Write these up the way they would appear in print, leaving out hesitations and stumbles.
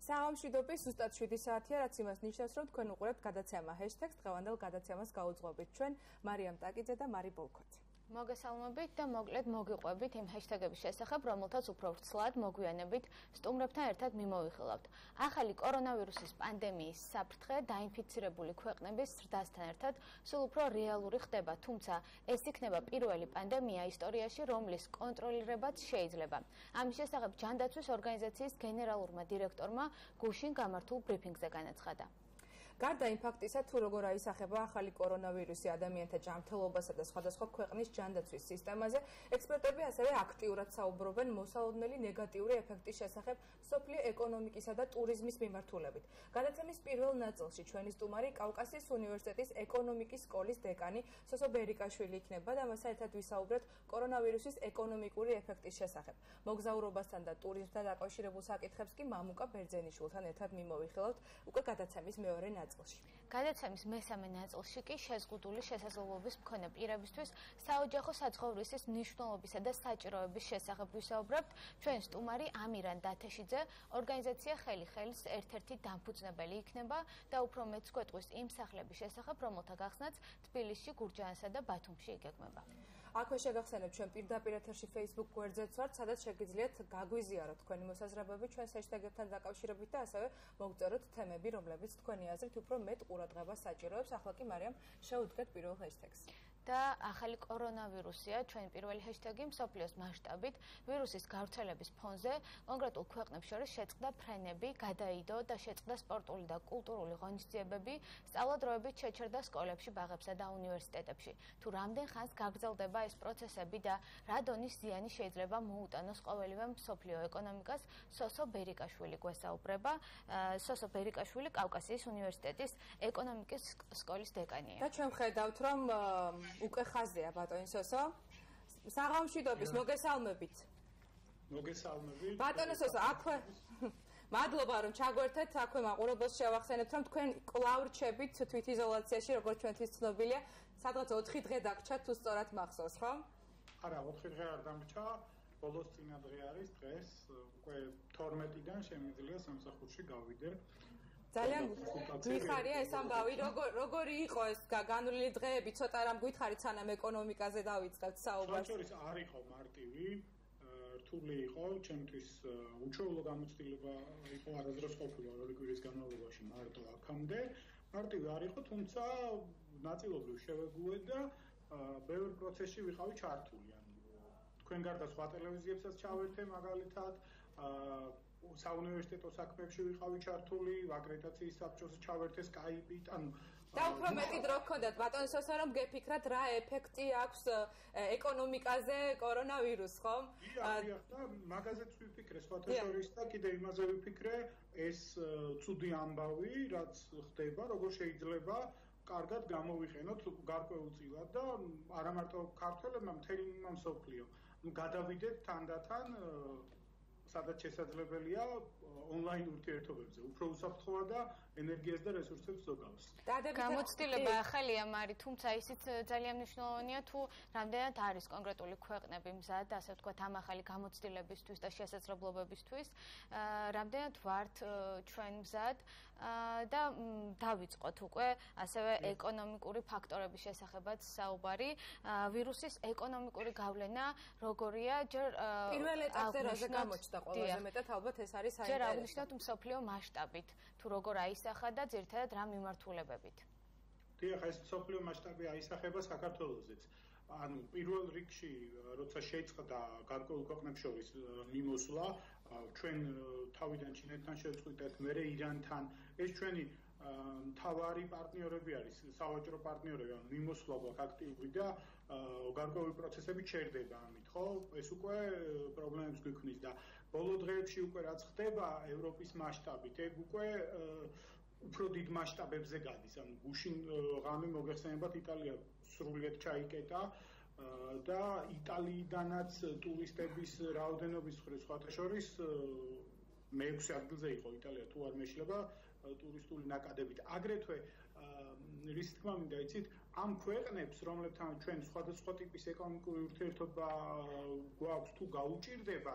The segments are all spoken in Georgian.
საღამშვიდობის ზუსტად 7 საათია, რაც იმას ნიშნავს, რომ თქვენ უყურებთ გადაცემა #, დღევანდელ გადაცემას გაუძღვებით ჩვენ მარიამ ტაკიძე და მარი ბოლქოძე. მოგესალმებით და მოკლედ მოგიყვებით იმ ჰეშტეგების შესახებ, რომელთაც უფრო ვრცლად მოგვიანებით სტუმრებთან ერთად მიმოვიხილავთ. ახალი კორონავირუსის პანდემიის საფრთხე დაინფიცირებული ქვეყნების ზრდასთან ერთად სულ უფრო რეალური ხდება, თუმცა ეს იქნება პირველი პანდემია ისტორიაში, რომლის კონტროლირებაც შეიძლება. ამის შესახებ ჯანდაცვის ორგანიზაციის გენერალურმა დირექტორმა გუშინ გამართულ ბრიფინგზე განაცხადა. გარდა იმ ფაქტისა, თუ როგორ აისახება ახალი კორონავირუსი ადამიანთა ჯანმრთელობასა და სხვადასხვა ქვეყნის ჯანდაცვის სისტემაზე, ექსპერტები ასევე აქტიურად საუბრობენ მოსალოდნელი ნეგატიური ეფექტის შესახებ სოფლიო ეკონომიკისა და ტურიზმის მიმართულებით. გადაცემის პირველ ნაწილში ჩვენი სტუმარი კავკასიის უნივერსიტეტის ეკონომიკის სკოლის დეკანი სოსო ბერიკაშვილი იქნება და მასთან ერთად ვისაუბრეთ კორონავირუსის ეკონომიკური ეფექტის შესახებ. მოგზაურობასთან და ტურიზმთან დაკავშირებულ საკითხებს კი მამუკა ბერძენიშვილთან ერთად მიმოვიხილავთ უკვე გადაცემის მეორე ნაწილში. გადაცემის მესამე ნაწილში კი შეზღუდული შესაძლებლობის მქონე პირებისთვის საოჯახო საცხოვრისის მნიშვნელობისა და საჭიროების შესახებ ვისაუბრებთ. ჩვენ სტუმარი ამირან დათეშიძე, ორგანიზაცია ხელი ხელის ერთ-ერთი დამფუძნებელი იქნება და უფრო მეც გვეტყვის იმ სახლების შესახებ, რომელთა გახსნაც თბილისში, გურჯაანსა და ბათუმში იგეგმება. აქვე შეგახსენებთ ჩვენ პირდაპირ ეთერში Facebook გვერდზეც ვართ, სადაც შეგიძლიათ გაგვიზიაროთ თქვენი მოსაზრებები ჩვენს ჰეშტეგებთან დაკავშირებით და ასევე მოგწეროთ თემები, რომლებიც თქვენი აზრით უფრო მეტ ყურადღებას საჭიროებს. ახლა კი მარიამ შეუდგეთ პირველ ჰეშტეგს. და ახალი კორონავირუსია ჩვენი პირველი ჰეშტეგი მსოფლიოს მასშტაბით ვირუსის გავრცელების ფონზე კონკრეტულ ქვეყნებს შორის შეწყდა ფრენები, გადაიდო და შეწყდა სპორტული და კულტურული ღონისძიებები, სწავლადროებით შეჩერდა სკოლებში, ბაღებსა და უნივერსიტეტებში. თუ რამდენ ხანს გაგრძელდება ეს პროცესები და რა დონის ზიანი შეიძლება მოუტანოს ყოველივე მსოფლიო ეკონომიკას, სოსო ბერიკაშვილი გვესაუბრება. სოსო ბერიკაშვილი კავკასიის უნივერსიტეტის ეკონომიკის სკოლის დეკანია. და ჩვენ ხედავთ, რომ უკვე ხაზია ბატონი სოსო. საღამშვიდობის, მოგესალმებით. მოგესალმებით. ბატონო სოსო, აქვე მადლობა რომ ჩაგვერთეთ, აქვე მაყურებელს შევახსენებთ, რომ თქვენ კვლავ რჩებით თვითიზოლაციაში, როგორც ჩვენთვის ცნობილია, სადღაც 4 დღე დაგრჩა, თუ სწორად მახსოვს, ხო? არა, 4 დღე არ დამრჩა, ბოლოს წინა დღე არის დღეს, უკვე 12-დან შემიძლია სამსახურში გავიდე. ძალიან გვიხარია ეს ამბავი, როგორი იყო ეს განვლილი დღეები, ცოტა რამ გვითხარით, სანამ ეკონომიკაზე დავიწყებთ საუბარს. საჭირო არ იყო მარტივი, რთული იყო, ჩემთვის უჩვეულო გამოცდილება იყო, არასდროს ყოფილა 2 კვირის განმავლობაში მარტო აქამდე. მარტივი არ იყო, თუმცა ნაწილობრივ შევეგუე და ბევრ პროცესში ვიყავი ჩართული. თქვენ გარდა სხვა ტელევიზიებსაც ჩავერთე მაგალითად, საუნივერსიტეტო საქმეებში ვიყავი ჩართული, აკრედიტაციის საბჭოს ჩავერთე Skype-ით, ანუ და უფრო მეტი დრო გქონდათ ბატონო სოსო, რომ გეფიქრათ რა ეფექტი აქვს ეკონომიკაზე კორონავირუსს, ხო? დიახ, და მაგაზეც ვიფიქრე სხვათა შორის და კიდე იმაზე ვიფიქრე, ეს ცუდი ამბავი, რაც ხდება, როგორ შეიძლება კარგად გამოვიყენოთ გარკვეულწილად და არა მარტო ქართველებმა, მთელი მსოფლიო. გადავიდეთ თანდათან სადაც შესაძლებელია ონლაინ ურთიერთობებზე. უფრო უსაფრთხოა და ენერგიას და რესურსებს ზოგავს. გამოცდილება ახალია, მარი, თუმცა ისიც ძალიან მნიშვნელოვანია, თუ რამდენად არის კონკრეტული ქვეყნები მზად, ასე ვთქვათ, ამ ახალი გამოცდილებისთვის და შესაძლებლობებისთვის, რამდენად ვართ ჩვენ მზად და დავიწყოთ უკვე ასევე ეკონომიკური ფაქტორების შესახებაც საუბარი. ვირუსის ეკონომიკური გავლენა როგორია, ჯერ პირველ ეტაპზე რაზე გამოჩნდა ყველაზე მეტად ალბათ ეს არის საინტერესო. ჯერ აღნიშნოთ მსოფლიო მასშტაბით, თუ როგორ აისახა და ძირითადად რა მიმართულებებით. დიახ, ეს მსოფლიო მასშტაბი აისახება საქართველოსაც. ანუ პირველ რიგში, როცა შეწყდა გარკვეულ ქვეყნებს შორის მიმოსვლა, ჩვენ თავიდან ჩინეთთან შევწყვიტეთ, მერე ირანთან, ეს ჩვენი მთავარი პარტნიორები არის, სავაჭრო პარტნიორები, ანუ მიმოსვლა გვაქვს აქტიური და გარკვეული პროცესები ჩერდება ამით, ხო? ეს უკვე პრობლემებს გვიქმნის და ბოლო დღეებში უკვე რაც ხდება ევროპის მასშტაბით, ეგ უკვე უფრო დიდ მასშტაბებზე გადის. ანუ გუშინ ღამე მოგეხსენებათ, იტალია სრულიად ჩაიკეტა და იტალიიდანაც ტურისტების რაოდენობის მხრივ სხვათა შორის მე-6 ადგილზე იყო იტალია, თუ არ მეშლება ტურისტული ნაკადებით. აგრეთვე რის თქმა მინდა იცით, ამ ქვეყნებს, რომლებთან ჩვენ სხვადასხვა ტიპის ეკონომიკური ურთიერთობა გვაქვს თუ გაუჭირდებათ,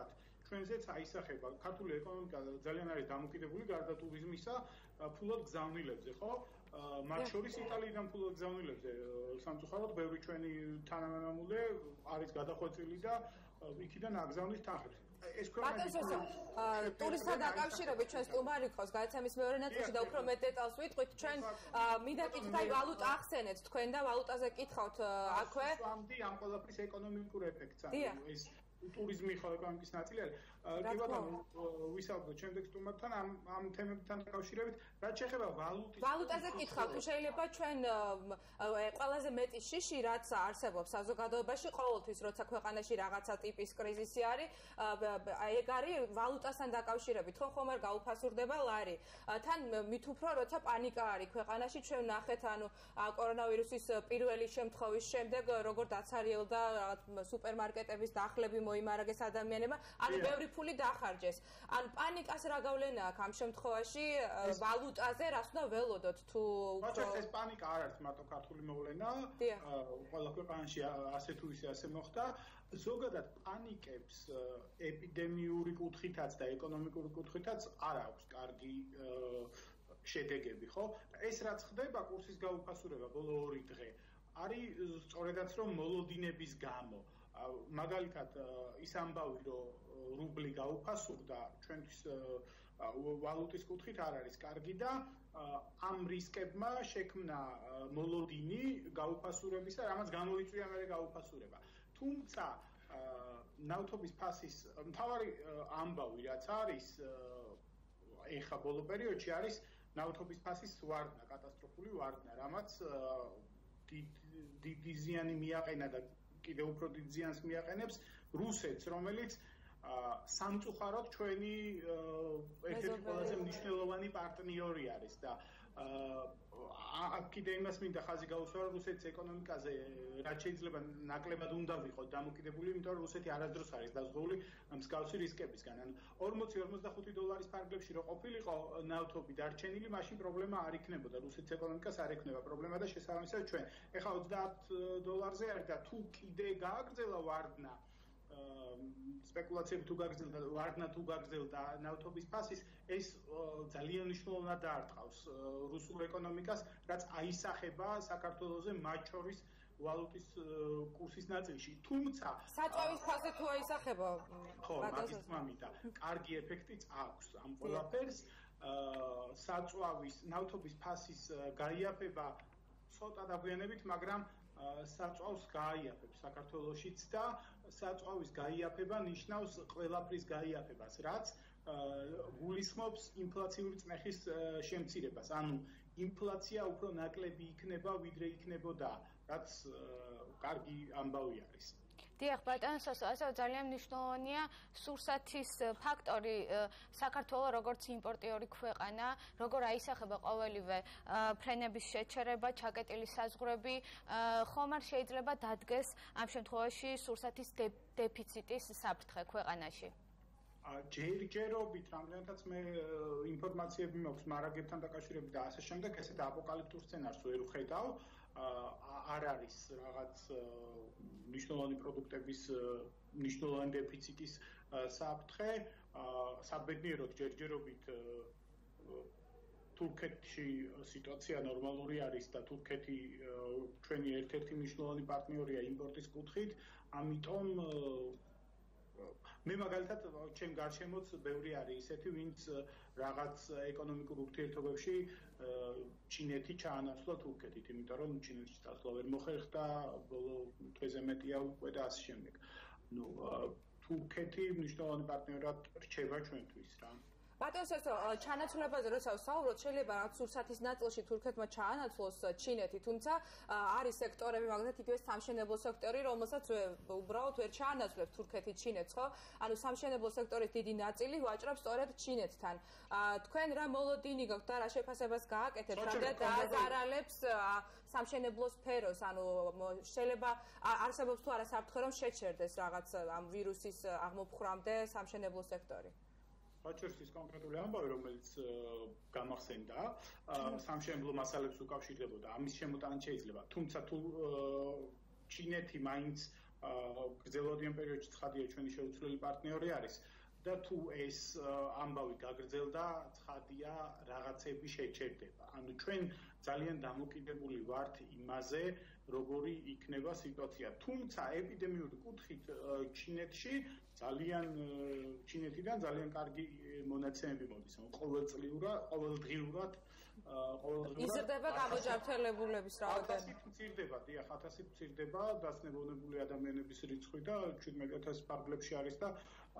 ჩვენზეც აისახება ქართული ეკონომიკა ძალიან არის დამოკიდებული გარდა ტურიზმისა ფულად გზავნილებზე, ხო? მათ შორის იტალიიდან ფულად გზავნილებზე სამწუხაროდ ბევრი ჩვენი თანამემამულე არის გადახვეწილი და იქიდან აგზავნის თანხებს. ტურიზმთან დაკავშირებით ჩვენ სტუმარი ყავს გადაცემის მეორე ნაწილში და უფრო მეტ დეტალს ვიტყვით. ჩვენ მინდა კითხოთ აი ვალუტა ახსენეთ თქვენ და ვალუტაზე კითხავთ აქვე. ამ ყველაფრის ეკონომიკურ ეფექტს ანუ ეს ტურიზმი ხო ეკონომიკის ნაწილი არის. კი ბატონო, ვისაუბროთ შემდეგ სტუმართან ამ თემებთან დაკავშირებით, რაც შეეხება ვალუტაზე კითხავთ, თუ შეიძლება ჩვენ ყველაზე მეტი შიში რაც არსებობს საზოგადოებაში ყოველთვის როცა ქვეყანაში რაღაცა ტიპის კრიზისი არის, ეგ არის ვალუტასთან დაკავშირებით, ხომ არ გაუფასურდება ლარი. თან მით უფრო როცა პანიკა არის ქვეყანაში, ჩვენ ნახეთ ანუ კორონავირუსის პირველი შემთხვევის შემდეგ როგორ დაცარიელდა რაღაც სუპერმარკეტების დახლები მოიმარაგეს ადამიანებმა, ანუ ბევრი ფული დახარჯეს. ან პანიკას რა გავლენა აქვს ამ შემთხვევაში ვალუტაზე, რას უნდა ველოდოთ თუ ეს პანიკა არ არის მარტო ქართული მოვლენა, ყველა ქვეყანაში ასე თუ ისე ასე მოხდა. ზოგადად პანიკებს ეპიდემიური კუთხითაც და ეკონომიკური კუთხითაც არ აქვს კარგი შედეგები, ხო? ეს რაც ხდება კურსის გაუფასურება ბოლო 2 დღე არის სწორედაც რომ მოლოდინების გამო. მაგალითად ის ამბავი რომ რუბლი გაუფასურდა ჩვენთვის ვალუტის კუთხით არ არის კარგი და ამ რისკებმა შექმნა მოლოდინი გაუფასურებისა, რამაც გამოიწვია მერე გაუფასურება. თუმცა ნავთობის ფასის მთავარი ამბავი რაც არის ეხა ბოლო პერიოდში არის ნავთობის ფასის ვარდნა, კატასტროფული ვარდნა, რამაც დიდი ზიანი მიაყენა და კიდევ უფრო დიდ ზიანს მიაყენებს რუსეთს, რომელიც სამწუხაროდ ჩვენი ერთ-ერთი ყველაზე მნიშვნელოვანი პარტნიორი არის და აქ კიდე იმას მინდა ხაზი გაუსვა რუსეთის ეკონომიკაზე რაც შეიძლება ნაკლებად უნდა ვიყოთ დამოკიდებული, იმიტომ რომ რუსეთი არასდროს არის დაზღვეული მსგავსი რისკებისგან. ანუ 40-45 დოლარის ფარგლებში რო ყოფილიყო ნავთობი დარჩენილი, მაშინ პრობლემა არ იქნებოდა. რუსეთის ეკონომიკას არ ექნება პრობლემა და შესაბამისად ჩვენ ეხლა 30 დოლარზე არის და თუ კიდე გააგრძელა ვარდნა სპეკულაციები თუ გაგრძელდა ვარდნა თუ გაგრძელდა ნავთობის ფასის ეს ძალიან მნიშვნელოვნად დაარტყავს რუსულ ეკონომიკას რაც აისახება საქართველოზე მათ შორის ვალუტის კურსის ნაწილში თუმცა საწვავის ფასზე თუ აისახება ხო მაგის თმამიდა კარგი ეფექტიც აქვს ამ ყველაფერს საწვავის ნავთობის ფასის გაიაფება ცოტა დაგვიანებით მაგრამ საწვავს გაიაფებს საქართველოშიც და საწვავის გაიაფება ნიშნავს ყველაფრის გაიაფებას, რაც გულისხმობს ინფლაციური წნეხის შემცირებას. ანუ ინფლაცია უფრო ნაკლები იქნება, ვიდრე იქნებოდა, რაც კარგი ამბავი არის. დიახ, ბატონო სოსო, ასე ძალიან მნიშვნელოვანია სურსათის ფაქტორი საქართველოს როგორც იმპორტიორი ქვეყანა, როგორ აისახება ყოველივე ფრენების შეჩერება, ჩაკეტილი საზღვრები, ხომ არ შეიძლება დადგეს ამ შემთხვევაში სურსათის დეფიციტის საფრთხე ქვეყანაში? ჯერჯერობით რამდენადაც მე ინფორმაციები მაქვს მარაგებთან დაკავშირებით და ასე შემდეგ, ესეთ აპოკალიფტურ სცენარს ვერ ვხედავ. არ არის რაღაც მნიშვნელოვანი პროდუქტების მნიშვნელოვანი დეფიციტის საფრთხე, საბედნიეროდ ჯერჯერობით თურქეთში სიტუაცია ნორმალური არის და თურქეთი ჩვენი ერთ-ერთი მნიშვნელოვანი პარტნიორია იმპორტის კუთხით, ამიტომ მე მაგალითად ჩემ გარშემოც ბევრი არის ისეთი, ვინც რაღაც ეკონომიკურ ურთიერთობებში ჩინეთი ჩაანაცვლა თურქეთით, იმიტომ რომ ჩინეთში წასვლა ვერ მოხერხდა, ბოლო თვეზე მეტია უკვე და ასე შემდეგ. ნუ თურქეთი მნიშვნელოვანი პარტნიორად რჩება ჩვენთვის რა. ბატონო სოსო, ჩანაცვლებაზე როცა ვსაუბრობთ, შეიძლება რაღაც სურსათის ნაწილში თურქეთმა ჩაანაცვლოს ჩინეთი, თუმცა არის სექტორები, მაგალითად იგივე სამშენებლო სექტორი, რომელსაც უბრალოდ ვერ ჩაანაცვლებს თურქეთი ჩინეთს, ხო? ანუ სამშენებლო სექტორის დიდი ნაწილი ვაჭრობს სწორედ ჩინეთთან. თქვენ რა მოლოდინი გაქვთ და რა შეფასებას გააკეთებთ, რამდენად დააზარალებს სამშენებლო სფეროს, ანუ შეიძლება არსებობს თუ არა საფრთხე რომ შეჩერდეს რაღაც ამ ვირუსის აღმოფხრამდე სამშენებლო სექტორი? ვაჭრობის კონკრეტული ამბავი, რომელიც გამახსენდა, სამშენებლო მასალებს უკავშირდებოდა, ამის შემოტანა შეიძლება. თუმცა თუ ჩინეთი მაინც გრძელვადიან პერიოდში ცხადია ჩვენი შეუცვლელი პარტნიორი არის და თუ ეს ამბავი გაგრძელდა, ცხადია რაღაცები შეჩერდება. ანუ ჩვენ ძალიან დამოკიდებული ვართ იმაზე, როგორი იქნება სიტუაცია. თუმცა ეპიდემიური კუთხით ჩინეთიდან ძალიან კარგი მონაცემები მოდის. ყოველდღიურად იზრდება გამოჯანმრთელებულების რაოდენობა. 1000 მცირდება დასნებოვნებული ადამიანების რიცხვი და 17000 ფარგლებში არის და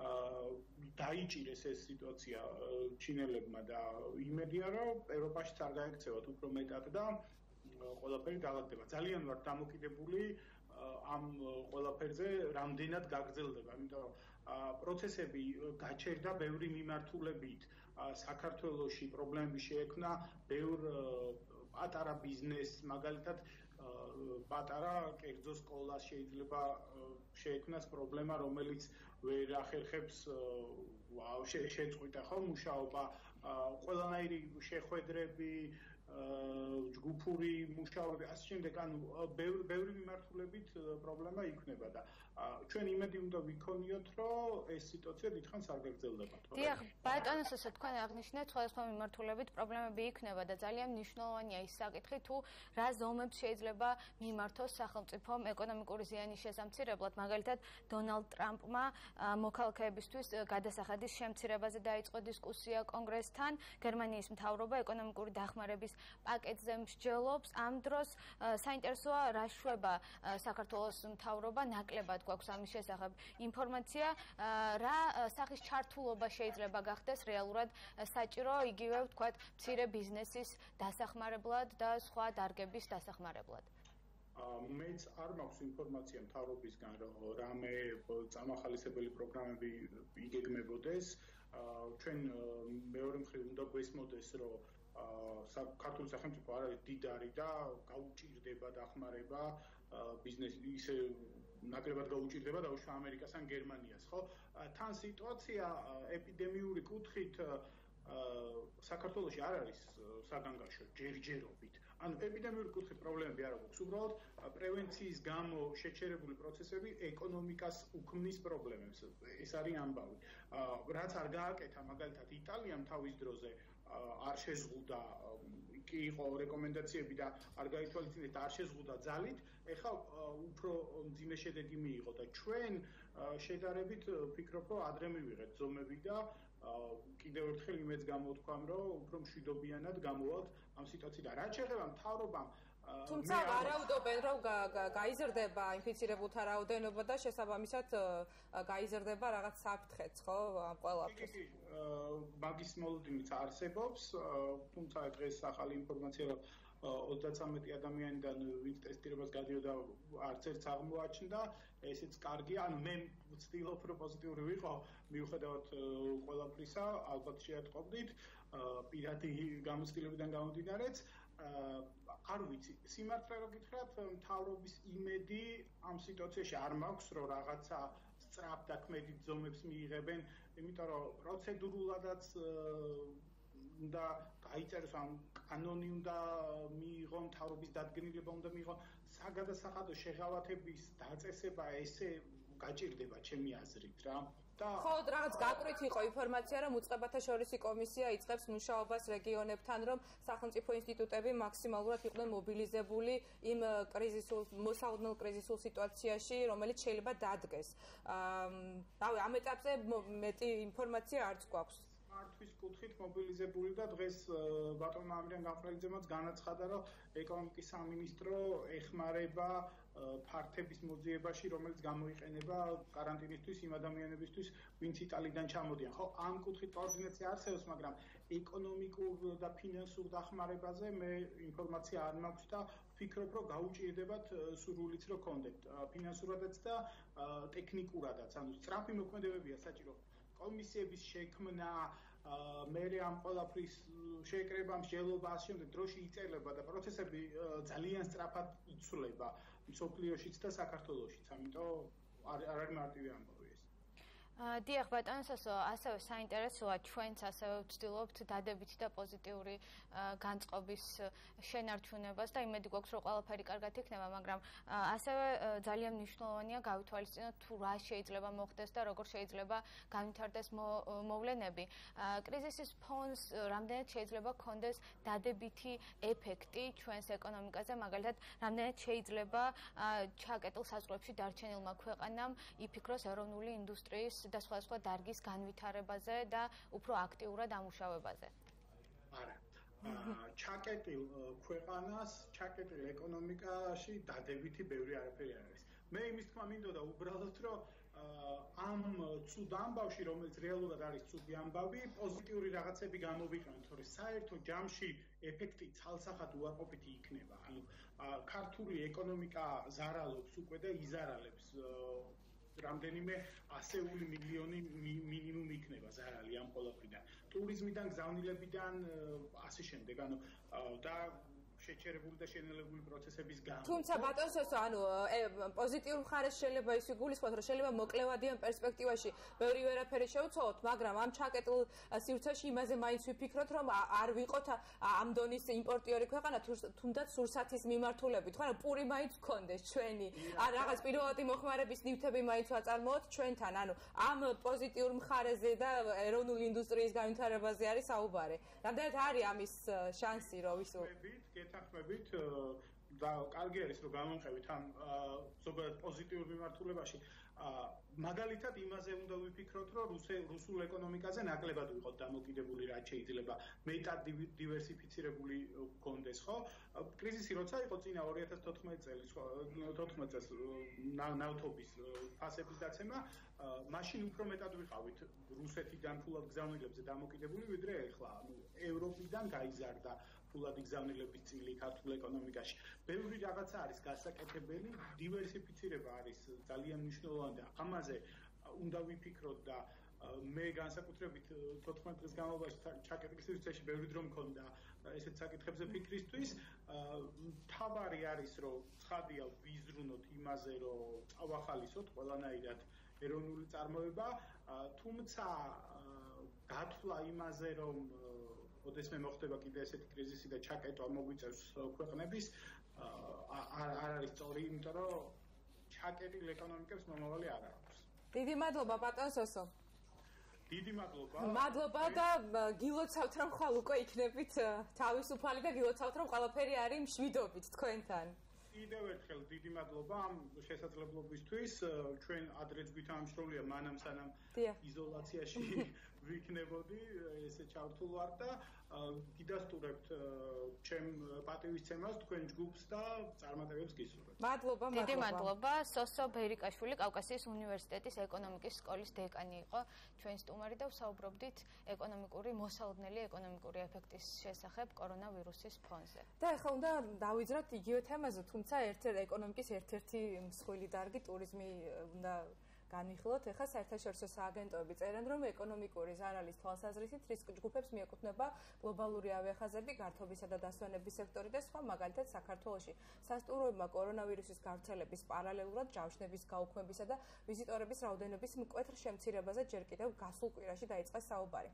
დაიჭირეს ეს სიტუაცია ჩინელებმა და იმედია რომ ევროპაშიც არ გაიქცევათ უფრო მეტად და ყველაფერი დალაგდება. ძალიან ვარ დამოკიდებული ამ ყველაფერზე რამდენად გაგრძელდება, იმიტომ რომ პროცესები გაჩერდა ბევრი მიმართულებით. საქართველოში პრობლემები შეექმნა ბევრ პატარა ბიზნესს, მაგალითად პატარა კერძო სკოლას შეიძლება შეექმნას პრობლემა, რომელიც ვერ ახერხებს შეწყვიტა ხო მუშაობა, ყველანაირი შეხვედრები, ჯგუფური მუშაობები, ასე შემდეგ, ანუ ბევრი მიმართულებით პრობლემა იქნება და ჩვენ იმედი უნდა ვიქონიოთ, რომ ეს სიტუაცია დიდხანს არ გაგრძელდება. დიახ, ბატონოს ასე თქვენ აღნიშნეთ, სხვადასხვა მიმართულებით პრობლემები იქნება და ძალიან მნიშვნელოვანია ის საკითხი, თუ რა ზომებს შეიძლება მიმართოს სახელმწიფომ ეკონომიკური ზიანის შესამცირებლად, მაგალითად, დონალდ ტრამპმა მოქალაქეებისთვის გადასახადის შემცირებაზე დაიწყო დისკუსია კონგრესთან, გერმანიის მთავრობა ეკონომიკური დახმარების პაკეტზე მსჯელობს. ამ დროს საინტერესოა რა შვება საქართველოს მთავრობა, ნაკლებად გვაქვს ამის შესახებ ინფორმაცია, რა სახის ჩართულობა შეიძლება გახდეს რეალურად საჭირო იგივე ვთქვათ მცირე ბიზნესის დასახმარებლად და სხვა დარგების დასახმარებლად. მეც არ მაქვს ინფორმაცია მთავრობისგან, რომ რამე წამახალისებელი პროგრამები იგეგმებოდეს. ჩვენ მეორე მხრივ უნდა გვესმოდეს, რომ ქართული სახელმწიფო არ არის დიდარი და გაუჭირდება დახმარება ბიზნესი ისე ნაკლებად გაუჭირდება დაუშვა ამერიკას ან გერმანიას, ხო? თან სიტუაცია ეპიდემიური კუთხით საქართველოში არ არის საგანგაშო ჯერჯერობით. ანუ ეპიდემიური კუთხით პრობლემები არ აქვს, უბრალოდ პრევენციის გამო შეჩერებული პროცესები ეკონომიკას უქმნის პრობლემებს. ეს არის ამბავი. რაც არ გააკეთა მაგალითად იტალიამ თავის დროზე არ შეზღუდა კი იყო რეკომენდაციები და არ გაითვალისწინეთ და არ შეზღუდა ძალით, ეხლა უფრო მძიმე შედეგი მიიღო და ჩვენ შედარებით ვფიქრობ, რომ ადრე მივიღეთ ზომები და კიდევ ერთხელ იმედს გამოვთქვამ, რომ უფრო მშვიდობიანად გამოვალთ ამ სიტუაციიდან. რაც შეეხება მთავრობამ თუმცა ვარაუდობენ, რომ გაიზრდება ინფიცირებულთა რაოდენობა და შესაბამისად გაიზრდება რაღაც საფრთხეც, ხო, ამ ყველაფერს. მაგის მოლოდინიც არსებობს, თუმცა დღეს ახალი ინფორმაცია, რომ 33 ადამიანიდან ვინც ტესტირებას გადიოდა, არც ერთს აღმოაჩნდა, ესეც კარგია, ანუ მე ვცდილობ, რომ პოზიტიური ვიყო, მიუხედავად ყველაფრისა, ალბათ შეატყობდით, პირადი გამოცდილებიდან გამომდინარეც. არ ვიცი, სიმართლე რომ გითხრათ, მთავრობის იმედი ამ სიტუაციაში არ მაქვს, რომ რაღაცა სწრაფ და ქმედით ზომებს მიიღებენ, იმიტომ რომ პროცედურულადაც უნდა გაიწეროს ამ კანონი უნდა მიიღონ, მთავრობის დადგენილება უნდა მიიღონ, საგადასახადო შეღავათების დაწესება ესე გაჭირდება ჩემი აზრით რა. ხო, რაღაც გაკვირით იყო ინფორმაცია, რომ უწყებათა შორისი კომისია იწყებს მუშაობას რეგიონებთან, რომ სახელმწიფო ინსტიტუტები მაქსიმალურად იყვნენ მობილიზებული იმ მოსაოდნელ კრიზისულ სიტუაციაში, რომელიც შეიძლება დადგეს. რავი, ამ ეტაპზე მეტი ინფორმაცია არც გვაქვს. მართვის კუთხით მობილიზებული და დღეს ბატონმა ამირიან გამყრელიძემაც განაცხადა, რომ ეკონომიკის სამინისტრო ეხმარება ფართების მოძიებაში, რომელიც გამოიყენება კარანტინისთვის იმ ადამიანებისთვის, ვინც იტალიდან ჩამოდიან. ხო, ამ კუთხით კოორდინაცია არსებობს, მაგრამ ეკონომიკურ და ფინანსურ დახმარებაზე მე ინფორმაცია არ მაქვს და ვფიქრობ, რომ გაუჭირდებათ სურვილიც რო გქონდეთ ფინანსურადაც და ტექნიკურადაც. ანუ სწრაფი მოქმედებებია საჭირო. კომისიების შექმნა, მერე ამ ყველაფრის შეკრება, მსჯელობა, ასე შემდეგ დროში იწერება და პროცესები ძალიან სწრაფად იცვლება მსოფლიოშიც და საქართველოშიც. ამიტომ არ არის მარტივი ამბავი ეს. დიახ ბატონო სასო, ასევე საინტერესოა ჩვენც ასევე ვცდილობთ დადებითი და პოზიტიური განწყობის შენარჩუნებას და იმედი გვაქვს რომ ყველაფერი კარგად იქნება, მაგრამ ასევე ძალიან მნიშვნელოვანია გავითვალისწინოთ თუ რა შეიძლება მოხდეს და როგორ შეიძლება განვითარდეს მოვლენები. კრიზისის ფონს რამდენად შეიძლება გქონდეს დადებითი ეფექტი ჩვენს ეკონომიკაზე, მაგალითად, რამდენად შეიძლება ჩაკეტილ საზღვრებში დარჩენილმა ქვეყანამ იფიქროს ეროვნული ინდუსტრიის და სხვადასხვა დარგის განვითარებაზე და უფრო აქტიურად ამუშავებაზე. არა. ჩაკეტილ ქვეყანას, ჩაკეტილ ეკონომიკაში დადებითი ბევრი არაფერი არ არის. მე იმის თქმა მინდოდა უბრალოდ რომ ამ ცუდ ამბავში, რომელიც რეალურად არის ცუდი ამბავი, პოზიტიური რაღაცები გამოვიყენოთ, თორე საერთო ჯამში ეფექტი ცალსახად უარყოფითი იქნება. ანუ ქართული ეკონომიკა ზარალობს უკვე და იზარალებს რამდენიმე ასეული მილიონი მინიმუმ იქნება ზარალი ამ ყველაფრიდან. ტურიზმიდან, გზავნილებიდან, ასე შემდეგ. ანუ და შეჩერებული და შენელებული პროცესების გამო. თუმცა ბატონ სოსო, ანუ პოზიტიურ მხარეს შეიძლება ის ვიგულისხმოთ, რომ შეიძლება მოკლევადიან პერსპექტივაში ბევრი ვერაფერი შევცვალოთ, მაგრამ ამ ჩაკეტილ სივრცეში იმაზე მაინც ვიფიქროთ, რომ არ ვიყოთ ამ დონის იმპორტიორი ქვეყანა, თუნდაც სურსათის მიმართულებით, ხო, პური მაინც გქონდეს ჩვენი, ან რაღაც პირველადი მოხმარების ნივთები მაინც ვაწარმოოთ ჩვენთან, ანუ ამ პოზიტიურ მხარეზე და ეროვნული ინდუსტრიის განვითარებაზე არის საუბარი. რამდენად არის ამის შანსი, რომ ვისურვოთ? გეთანხმებით და კარგი არის რომ გამომყევით ამ ზოგადად პოზიტიურ მიმართულებაში. მაგალითად იმაზე უნდა ვიფიქროთ, რომ რუსულ ეკონომიკაზე ნაკლებად ვიყოთ დამოკიდებული, რაც შეიძლება მეტად დივერსიფიცირებული გქონდეს, ხო? კრიზისი როცა იყო წინა 2014 წელს, 14 წელს ნავთობის ფასების დაცემა, მაშინ უფრო მეტად ვიყავით რუსეთიდან ფულად გზავნილებზე დამოკიდებული, ვიდრე ახლა. ანუ ევროპიდან გაიზარდა ფულად გზავნილების წილი ქართულ ეკონომიკაში. ბევრი რაღაცა არის გასაკეთებელი, დივერსიფიცირება არის ძალიან მნიშვნელოვანი და ამაზე უნდა ვიფიქროთ და მე განსაკუთრებით 14 წლის განმავლობაში ჩაკეტილის სივრცეში ბევრი დრო მქონდა ესეთ საკითხებზე ფიქრისთვის. თავარი არის რომ ცხადია ვიზრუნოთ იმაზე რომ წავახალისოთ ყველანაირად ეროვნული წარმოება, თუმცა გათვლა იმაზე რომ ოდესმე მოხდება კიდე ესეთი კრიზისი და ჩაკეტვა მოგვიწევს ქვეყნების არ არის სწორი, იმიტომ რომ ჩაკეტილ ეკონომიკებს მომავალი არ აქვს. დიდი მადლობა ბატონ სოსო. დიდი მადლობა. მადლობა და გილოცავთ რომ ხვალ უკვე იქნებით თავისუფალი და გილოცავთ რომ ყველაფერი არის მშვიდობით თქვენთან. კიდევ ერთხელ დიდი მადლობა ამ შესაძლებლობისთვის. ჩვენ ადრეც გვითამშროლია მანამ სანამ იზოლაციაში ვიქნებოდი, ესე ჩართულ ვარ და გიდასტურებთ ჩემ პატივისცემას თქვენ ჯგუფს და წარმატებებს გისურვებთ. მადლობა. დიდი მადლობა. სოსო ბერიკაშვილი კავკასიის უნივერსიტეტის ეკონომიკის სკოლის დეკანი იყო ჩვენ სტუმარი და ვსაუბრობდით ეკონომიკური მოსალოდნელი ეკონომიკური ეფექტის შესახებ კორონავირუსის ფონზე. და ახლა უნდა დავიძრათ იგივე თემაზე, თუმცა ეკონომიკის ერთ-ერთი მსხვილი დარგი ტურიზმი უნდა განვიხილოთ. ახლა საერთაშორისო სააგენტოები წერენ, რომ ეკონომიკური ზარალის თვალსაზრისით რისკ ჯგუფებს მიეკუთვნება გლობალური ავიახაზები, გართობისა და დასვენების სექტორი და სხვა, მაგალითად საქართველოში სასტუმროებმა კორონავირუსის გავრცელების პარალელურად ჯავშნების გაუქმებისა და ვიზიტორების რაოდენობის მკვეთრ შემცირებაზე ჯერ კიდევ გასულ კვირაში დაიწყეს საუბარი.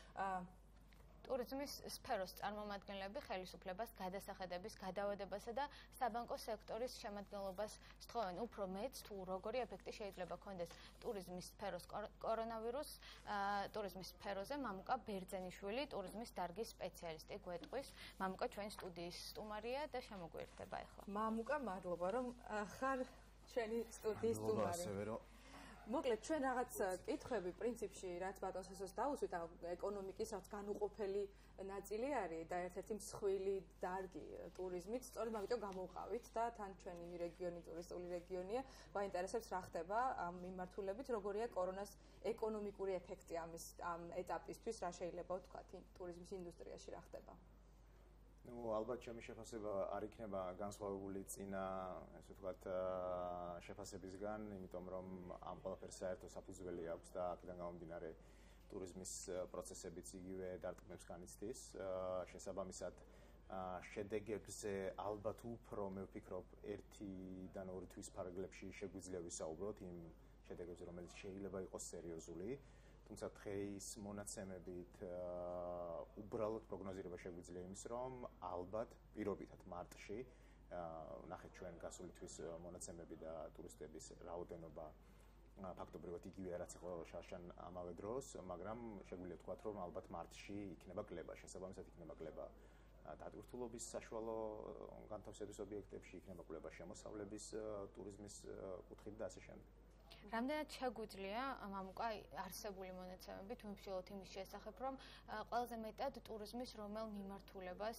ტურიზმის სფეროს წარმომადგენლები ხელისუფლებას გადასახედების გადავადებასა და საბანკო სექტორის შემადგენლობას სთხოვენ უფრო მეტს თუ როგორი ეფექტი შეიძლება გქონდეს ტურიზმის სფეროს კორონავირუსს. ტურიზმის სფეროზე მამუკა ბერძენიშვილი, ტურიზმის დარგის სპეციალისტი გვეტყვის. მამუკა ჩვენი სტუდიის სტუმარია და შემოგვიერთდება ახლა. მამუკა, მადლობა რომ ხარ ჩვენი სტუდიის სტუმარი. მოკლედ ჩვენ რაღაც კითხვები პრინციპში რაც ბატონ სოსოს დაუსვით ეკონომიკის რაც განუყოფელი ნაწილი არის და ერთ-ერთი მსხვილი დარგი ტურიზმით, სწორედ მაგიტომ გამოვყავით და თან ჩვენი რეგიონი ტურისტული რეგიონია, გვაინტერესებს რა ხდება ამ მიმართულებით, როგორია კორონას ეკონომიკური ეფექტი ამ ეტაპისთვის, რა შეიძლება ვთქვათ ტურიზმის ინდუსტრიაში რა ხდება. ალბათ ჩემი შეფასება არ იქნება განსხვავებული წინა, ესე ვთქვათ, შეფასებისგან, იმიტომ რომ ამ ყველაფერს საერთო საფუძველი აქვს და აქედან გამომდინარე ტურიზმის პროცესებიც იგივე დარტყმებს განიცდის. შესაბამისად, შედეგებზე ალბათ უფრო მე ვფიქრობ 1-2 თვის ფარგლებში შეგვიძლია ვისაუბროთ იმ შედეგებზე, რომელიც შეიძლება იყოს სერიოზული. თუმცა დღეის მონაცემებით უბრალოდ პროგნოზირება შეგვიძლია იმის, რომ ალბათ პირობითად მარტში ნახეთ ჩვენ გასული თვის მონაცემები და ტურისტების რაოდენობა ფაქტობრივად იგივეა, რაც იყო შარშან ამავე დროს, მაგრამ შეგვიძლია ვთქვათ, რომ ალბათ მარტში იქნება კლება, შესაბამისად იქნება კლება დატვირთულობის საშუალო განთავსების ობიექტებში, იქნება კლება შემოსავლების, ტურიზმის კუთხით და ასე შემდეგ. რამდენად შეგვიძლია მამუკა არსებული მონაცემებით ვიმსჯელოთ იმის შესახებ, რომ ყველაზე მეტად ტურიზმის რომელ მიმართულებას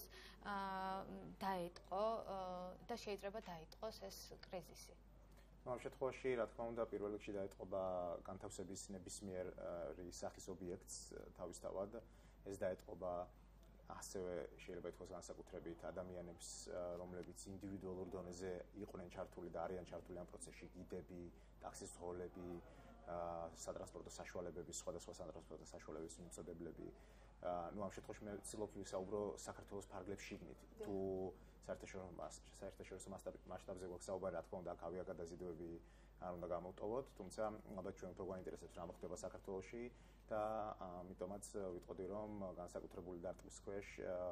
დაეტყო და შეიძლება დაეტყოს ეს კრიზისი? ამ შემთხვევაში, რა თქმა უნდა, პირველ რიგში დაეტყობა განთავსების ნებისმიერი სახის ობიექტს თავისთავად. ეს დაეტყობა ასევე შეიძლება ითქვას განსაკუთრებით ადამიანებს, რომლებიც ინდივიდუალურ დონეზე იყვნენ ჩართული და არიან ჩართული ამ პროცესში, გიდები, ტაქსის მძღოლები, სატრანსპორტო საშუალებების, სხვადასხვა სატრანსპორტო საშუალებების მიმწოდებლები. ამ შემთხვევაში მე ვცდილობ ვისაუბრო საქართველოს ფარგლებს შიგნით. თუ საერთაშორისო მასშტაბზე გვაქვს საუბარი, რა თქმა უნდა, აქ ავიაგადაზიდვები არ უნდა გამოვტოვოთ, თუმცა ალბათ ჩვენ უფრო გვაინტერესებს რა მოხდება საქართველოში და ამიტომაც ვიტყოდი, რომ განსაკუთრებული დარტყმის ქვეშ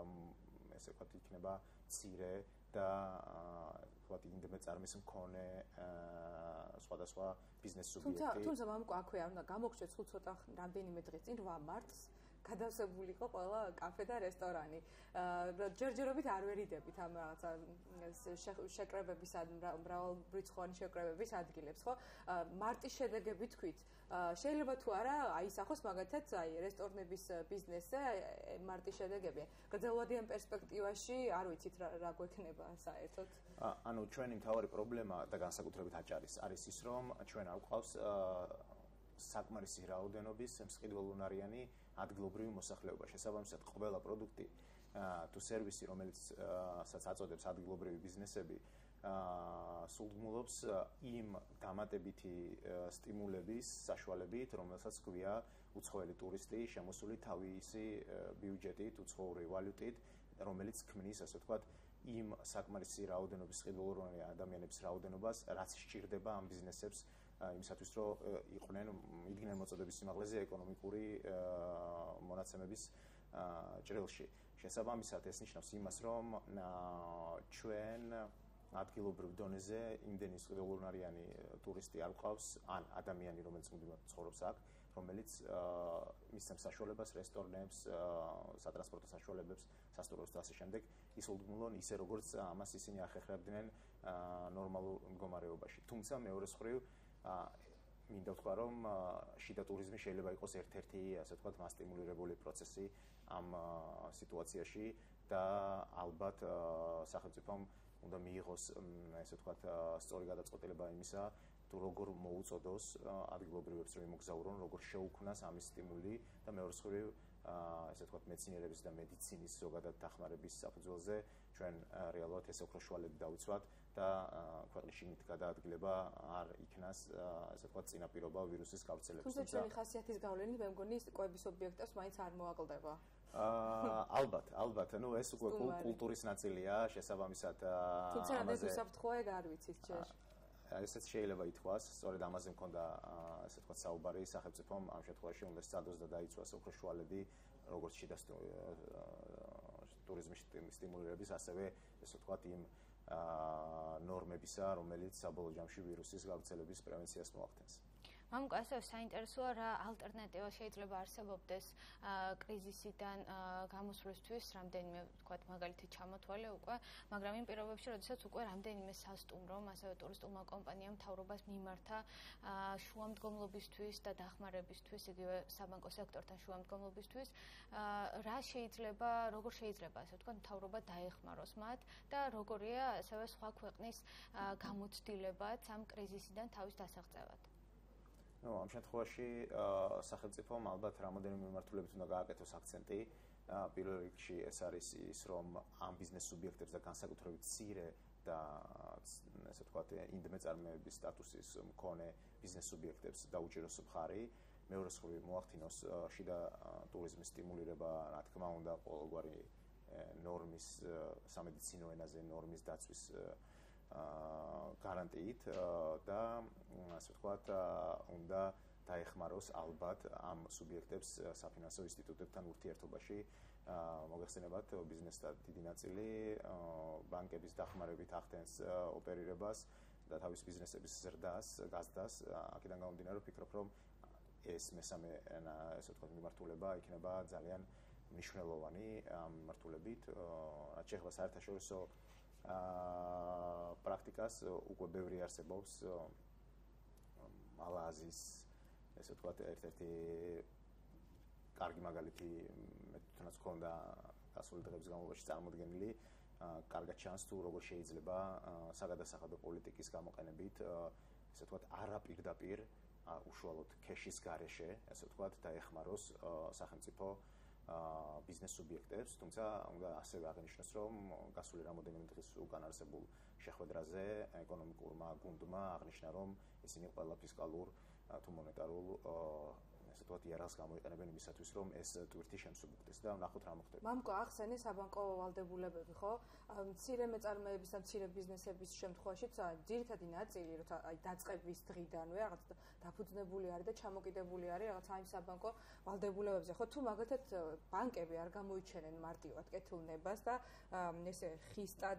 ესე ვთქვათ იქნება მცირე და ვთქვათ იმდენად წარმოის მქონე სხვადასხვა ბიზნეს სუბიექტი. თუმცა მამუკა აქვე არ უნდა გამოგჩეთ სულ ცოტა რამდენიმე დღის წინ 8 მარტს გადავსებული იყო ყველა კაფე და რესტორანი. ჯერჯერობით არ ვერიდებით ამ რაღაცა შეკრებების მრავალრიცხოვანი შეკრებების ადგილებს, ხო? მარტის შედეგები თქვით. შეიძლება თუ არა აისახოს მაგათაც რესტორნების ბიზნესზე მარტის შედეგები. გრძელვადიან პერსპექტივაში არ ვიცით რა გვექნება საერთოდ. ანუ ჩვენი მთავარი პრობლემა და განსაკუთრებით აჭარის არის ის, რომ ჩვენ არ გვყავს საკმარისი რაოდენობის მსყიდველუნარიანი ადგილობრივი მოსახლეობა. შესაბამისად, ყველა პროდუქტი თუ სერვისი, რომელსაც აწოდებს ადგილობრივი ბიზნესები, სულგმულობს იმ დამატებითი სტიმულების საშუალებით, რომელსაც გვია უცხოელი ტურისტი შემოსული თავისი ბიუჯეტით, უცხოური ვალუტით, რომელიც ქმნის, ასე ვთქვათ, იმ საკმარისი რაოდენობის ყიდულოვანი ადამიანების რაოდენობას, რაც სჭირდება ამ ბიზნესებს იმისათვის, რომ იდგნენ მოწოდების სიმაღლეზე ეკონომიკური მონაცემების ჭრილში. შესაბამისად, ეს ნიშნავს იმას, რომ ჩვენ ადგილობრივ დონეზე იმდენი ყიდულოვანი ტურისტი არ გვყავს, ან ადამიანი, რომელიც მუდმივად ცხოვრობს აქ, რომელიც მისცემს საშუალებას რესტორნებს, სატრანსპორტო საშუალებებს, სასტუმროებს და ასე შემდეგ, ისულგმულონ ისე, როგორც ამას ისინი ახერხებდნენ ნორმალურ მდგომარეობაში. თუმცა მეორე მხრივ მინდა ვთქვა, რომ შიდა ტურიზმი შეიძლება იყოს ერთ-ერთი, ასე ვთქვათ, მასტიმულირებული პროცესი ამ სიტუაციაში და ალბათ სახელმწიფომ უნდა მიიღოს, ესე ვთქვათ, სწორი გადაწყვეტილება იმისა, თუ როგორ მოუწოდოს ადგილობრივებს, რომ იმოგზაურონ, როგორ შეუქმნას ამის სტიმული და მეორე მხრივ, ესე ვთქვათ, მეცნიერების და მედიცინის ზოგადად დახმარების საფუძველზე ჩვენ რეალურად ეს ოქროს შუალები დავიცვათ და ქვეყნის შიგნით გადაადგილება არ იქნას, ასე ვთქვათ, წინაპირობა ვირუსის გავრცელებას. თუმცა ჩვენი ხასიათის გავლენით მე მგონი კვების ობიექტებს მაინც არ მოაკლდება. ალბათ, ну ეს უკვე კულტურის ნაწილია, შესაბამისად თუმცა რამდენად უსაფრთხოა ეგ არ ვიცით ჯერ. ესეც შეიძლება ითქვას, სწორედ ამაზე მქონდა, ასე ვთქვათ, საუბარი სახელმწიფომ ამ შემთხვევაში უნდა სცადოს და დაიცვას ოქროს შუალები, როგორც შიდა ტურიზმის სტიმულირების, ასევე ესე ვთქვათ, იმ ნორმებისა, რომელიც საბოლოო ჯამში ვირუსის გავრცელების პრევენციას მოახდენს. მამუკა, ასევე საინტერესოა რა ალტერნატივა შეიძლება არსებობდეს კრიზისიდან გამოსვლისთვის, რამდენიმე ვთქვათ, მაგალითი ჩამოთვალე უკვე, მაგრამ იმ პირობებში, როდესაც უკვე რამდენიმე სასტუმრომ, ასევე ტურისტულმა კომპანიამ მთავრობას მიმართა შუამდგომლობისთვის და დახმარებისთვის, იგივე საბანკო სექტორთან შუამდგომლობისთვის, როგორ შეიძლება, ასე ვთქვათ, მთავრობა დაეხმაროს მათ და როგორია ასევე სხვა ქვეყნის გამოცდილებაც ამ კრიზისიდან თავის დასაღწევად. ამ შემთხვევაში სახელმწიფომ ალბათ რამოდენიმე მიმართულებით უნდა გააკეთოს აქცენტი. პირველ რიგში ეს არის ის, რომ ამ ბიზნეს სუბიექტებს და განსაკუთრებით მცირე და ესე ვთქვათ, ინდმეწარმეების სტატუსის მქონე ბიზნეს სუბიექტებს დაუჭიროს მხარი. მეორე მხრივ მოახდინოს შიდა ტურიზმის სტიმულირება, რა თქმა უნდა, ყოველგვარი ნორმის, სამედიცინო ენაზე ნორმის დაცვის გარანტიით და ასე ვთქვათ, უნდა დაეხმაროს ალბათ ამ სუბიექტებს საფინანსო ინსტიტუტებთან ურთიერთობაში. მოგეხსენებათ, ბიზნესთა დიდი ნაწილი ბანკების დახმარებით ახდენს ოპერირებას და თავის ბიზნესების ზრდას, გაზრდას. აქედან გამომდინარე, ვფიქრობ, რომ ეს მესამე ასე ვთქვათ მიმართულება იქნება ძალიან მნიშვნელოვანი ამ მიმართულებით, რაც შეეხება საერთაშორისო პრაქტიკას, უკვე ბევრი არსებობს მალაზიის ესე ვთქვათ ერთ-ერთი კარგი მაგალითი მე თვითონაც მქონდა გასული დღეების განმავლობაში წარმოდგენილი. კარგად ჩანს თუ როგორ შეიძლება საგადასახადო პოლიტიკის გამოყენებით ესე ვთქვათ არაპირდაპირ უშუალოდ ქეშის გარეშე ესე ვთქვათ დაეხმაროს სახელმწიფო ბიზნეს სუბიექტებს, თუმცა უნდა ასევე აღინიშნოს, რომ გასული რამოდენიმე დღის უკან არსებულ შეხვედრაზე ეკონომიკურმა გუნდმა აღნიშნა, რომ ისინი ყველა ფისკალურ თუ მონეტარულ ესე ვთქვათ იარაღს გამოიყენებენ იმისათვის, რომ ეს ტვირთი შემსუბუქდეს და ვნახოთ რა მოხდება. მამკო ახსენე საბანკო ვალდებულებები, ხო? მცირე მეწარმეების და მცირე ბიზნესების შემთხვევაში ძირითადი ნაწილი, როცა აი დაწყების დღიდანვე რაღაც დაფუძნებული არის და ჩამოკიდებული არის რაღაც აი საბანკო ვალდებულებებზე, ხო? თუ მაგალითად ბანკები არ გამოიჩენენ მარტივად კეთილნებას და ესე ხისტად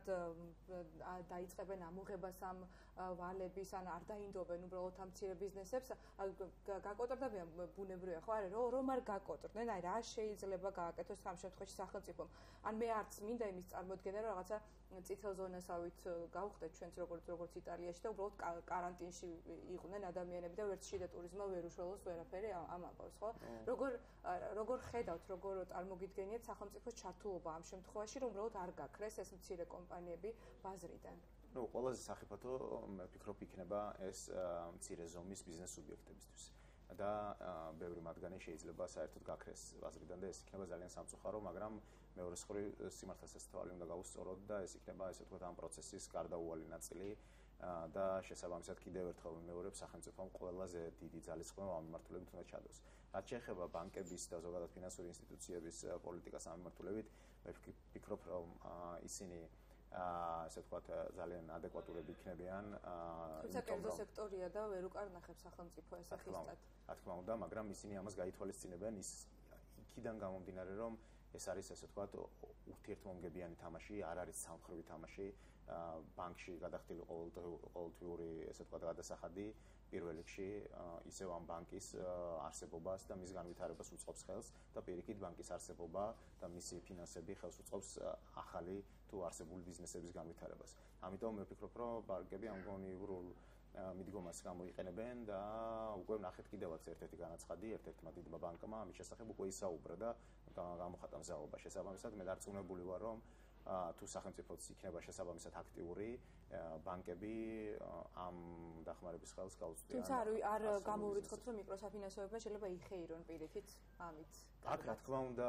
დაიწყებენ ამოღებას ამ ვალების, ან არ დაინდობენ უბრალოდ ამ მცირე ბიზნესებს, გაკოტრდებიან ბუნებრივია, ხო? არა, რომ არ გაკოტრდნენ, აი რა შეიძლება გააკეთოს ამ შემთხვევაში სახელმწიფომ. ან მე არც მინდა იმის წარმოდგენა, რომ რაღაცა წითელ ზონასავით გავხდეთ ჩვენც როგორც იტალიაში და უბრალოდ კარანტინში იყვნენ ადამიანები და ვერც შიდა ტურიზმმა ვერ უშველოს ვერაფერი ამ ამბავს, ხო? როგორ ხედავთ, როგორ წარმოგიდგენიათ სახელმწიფოს ჩართულობა ამ შემთხვევაში, რომ უბრალოდ არ გაქრეს ეს მცირე კომპანიები ბაზრიდან? ყველაზე სახიფათო მე ვფიქრობ იქნება ეს მცირე ზომის ბიზნეს სუბიექტებისთვის. და ბევრი მათგანი შეიძლება საერთოდ გაქრეს ბაზრიდან და ეს იქნება ძალიან სამწუხარო, მაგრამ მეორე მხრივ სიმართლეს ეს თვალი უნდა გავუსწოროთ და ეს იქნება ესე ვთქვათ ამ პროცესის გარდაუვალი ნაწილი და შესაბამისად კიდევ ერთხელ ვიმეორებ სახელმწიფომ ყველაზე დიდი ძალისხმევა ამ მიმართულებით უნდა ჩადოს. რაც შეეხება ბანკების და ზოგადად ფინანსური ინსტიტუციების პოლიტიკას ამ მიმართულებით, მე ვფიქრობ, რომ ისინი ასე ვთქვათ ძალიან ადეკვატურები იქნებიან. თუმცა კერძო სექტორია და ვერ უკარნახებს სახელმწიფო ესე ხისტად. რა თქმა უნდა, მაგრამ ისინი ამას გაითვალისწინებენ იქიდან გამომდინარე, რომ ეს არის ასე ვთქვათ ურთიერთმომგებიანი თამაში, არ არის სამხრივი თამაში. ბანკში გადახდილი ყოველთვიური ესე ვთქვათ გადასახადი პირველ რიგში ისევ ამ ბანკის არსებობას და მის განვითარებას უწყობს ხელს და პირიქით ბანკის არსებობა და მისი ფინანსები ხელს უწყობს ახალი თუ არსებული ბიზნესების განვითარებას. ამიტომ მე ვფიქრობ, რომ ბანკები ამ გონიურულ მიდგომას გამოიყენებენ და უკვე ნახეთ კიდევაც ერთ-ერთი განაცხადი ერთ-ერთმა დიდმა ბანკმა ამის შესახებ უკვე ისაუბრა და გამოხატა მზაობა. შესაბამისად მე დარწმუნებული ვარ, რომ თუ სახელმწიფოც იქნება შესაბამისად აქტიური, ბანკები ამ დახმარების ხელს გაუწვდიან. თუმცა არ გამოურიცხოთ, რომ მიკროსაფინანსოებმა შეიძლება იხეირონ პირიქით ამით. აქ რა თქმა უნდა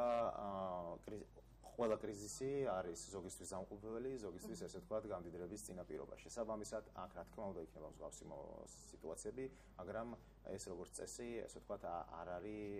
ყველა კრიზისი არის ზოგისთვის დამყუვებელი, ზოგისთვის ესე ვთქვათ გამდიდრების წინაპირობა. შესაბამისად, აქ რა თქმა უნდა იქნება მსგავსი სიტუაციები, მაგრამ ეს როგორც წესი, ესე ვთქვათ არ არის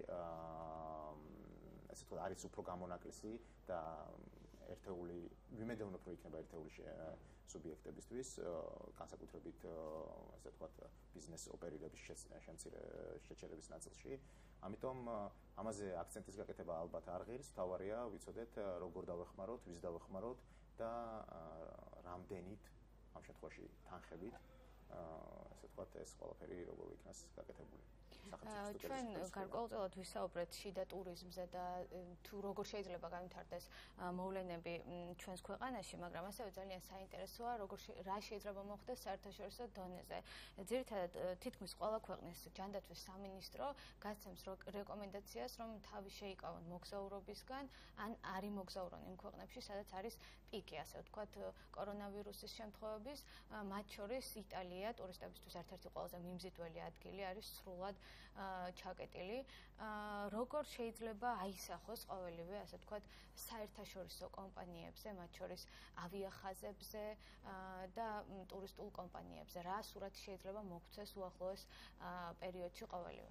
ესე ვთქვათ არის უფრო გამონაკლისი და ერთეული ვიმედოვნებ, რომ იქნება ერთეული სუბიექტებისთვის, განსაკუთრებით ასე ვთქვათ ბიზნეს ოპერირების შეჩერების ნაწილში. ამიტომ ამაზე აქცენტის გაკეთება ალბათ არ ღირს, თავარია ვიცოდეთ როგორ დავეხმაროთ, ვის დავეხმაროთ და რამდენით ამ შემთხვევაში თანხებით ასე ვთქვათ ეს ყველაფერი როგორ იქნას გაკეთებული. ჩვენ გარკვეულწილად ვისაუბრეთ შიდა ტურიზმზე და თუ როგორ შეიძლება განვითარდეს მოვლენები ჩვენს ქვეყანაში, მაგრამ ასევე ძალიან საინტერესოა რა შეიძლება მოხდეს საერთაშორისო დონეზე. ძირითადად თითქმის ყველა ქვეყნის ჯანდაცვის სამინისტრო გასცემს რეკომენდაციას, რომ თავი შეიკავონ მოგზაურობისგან, ან არ იმოგზაურონ იმ ქვეყნებში, სადაც არის პიკი, ასე ვთქვათ, კორონავირუსის შემთხვევების, მათ შორის იტალია ტურისტებისთვის ერთ-ერთი ყველაზე მიმზიდველი ადგილი არის სრულად ჩაკეტილი. როგორ შეიძლება აისახოს ყოველივე, ასე ვთქვათ, საერთაშორისო კომპანიებზე, მათ შორის ავიახაზებზე და ტურისტულ კომპანიებზე, რა სურათი შეიძლება მოგვცეს უახლოეს პერიოდში ყოველივე?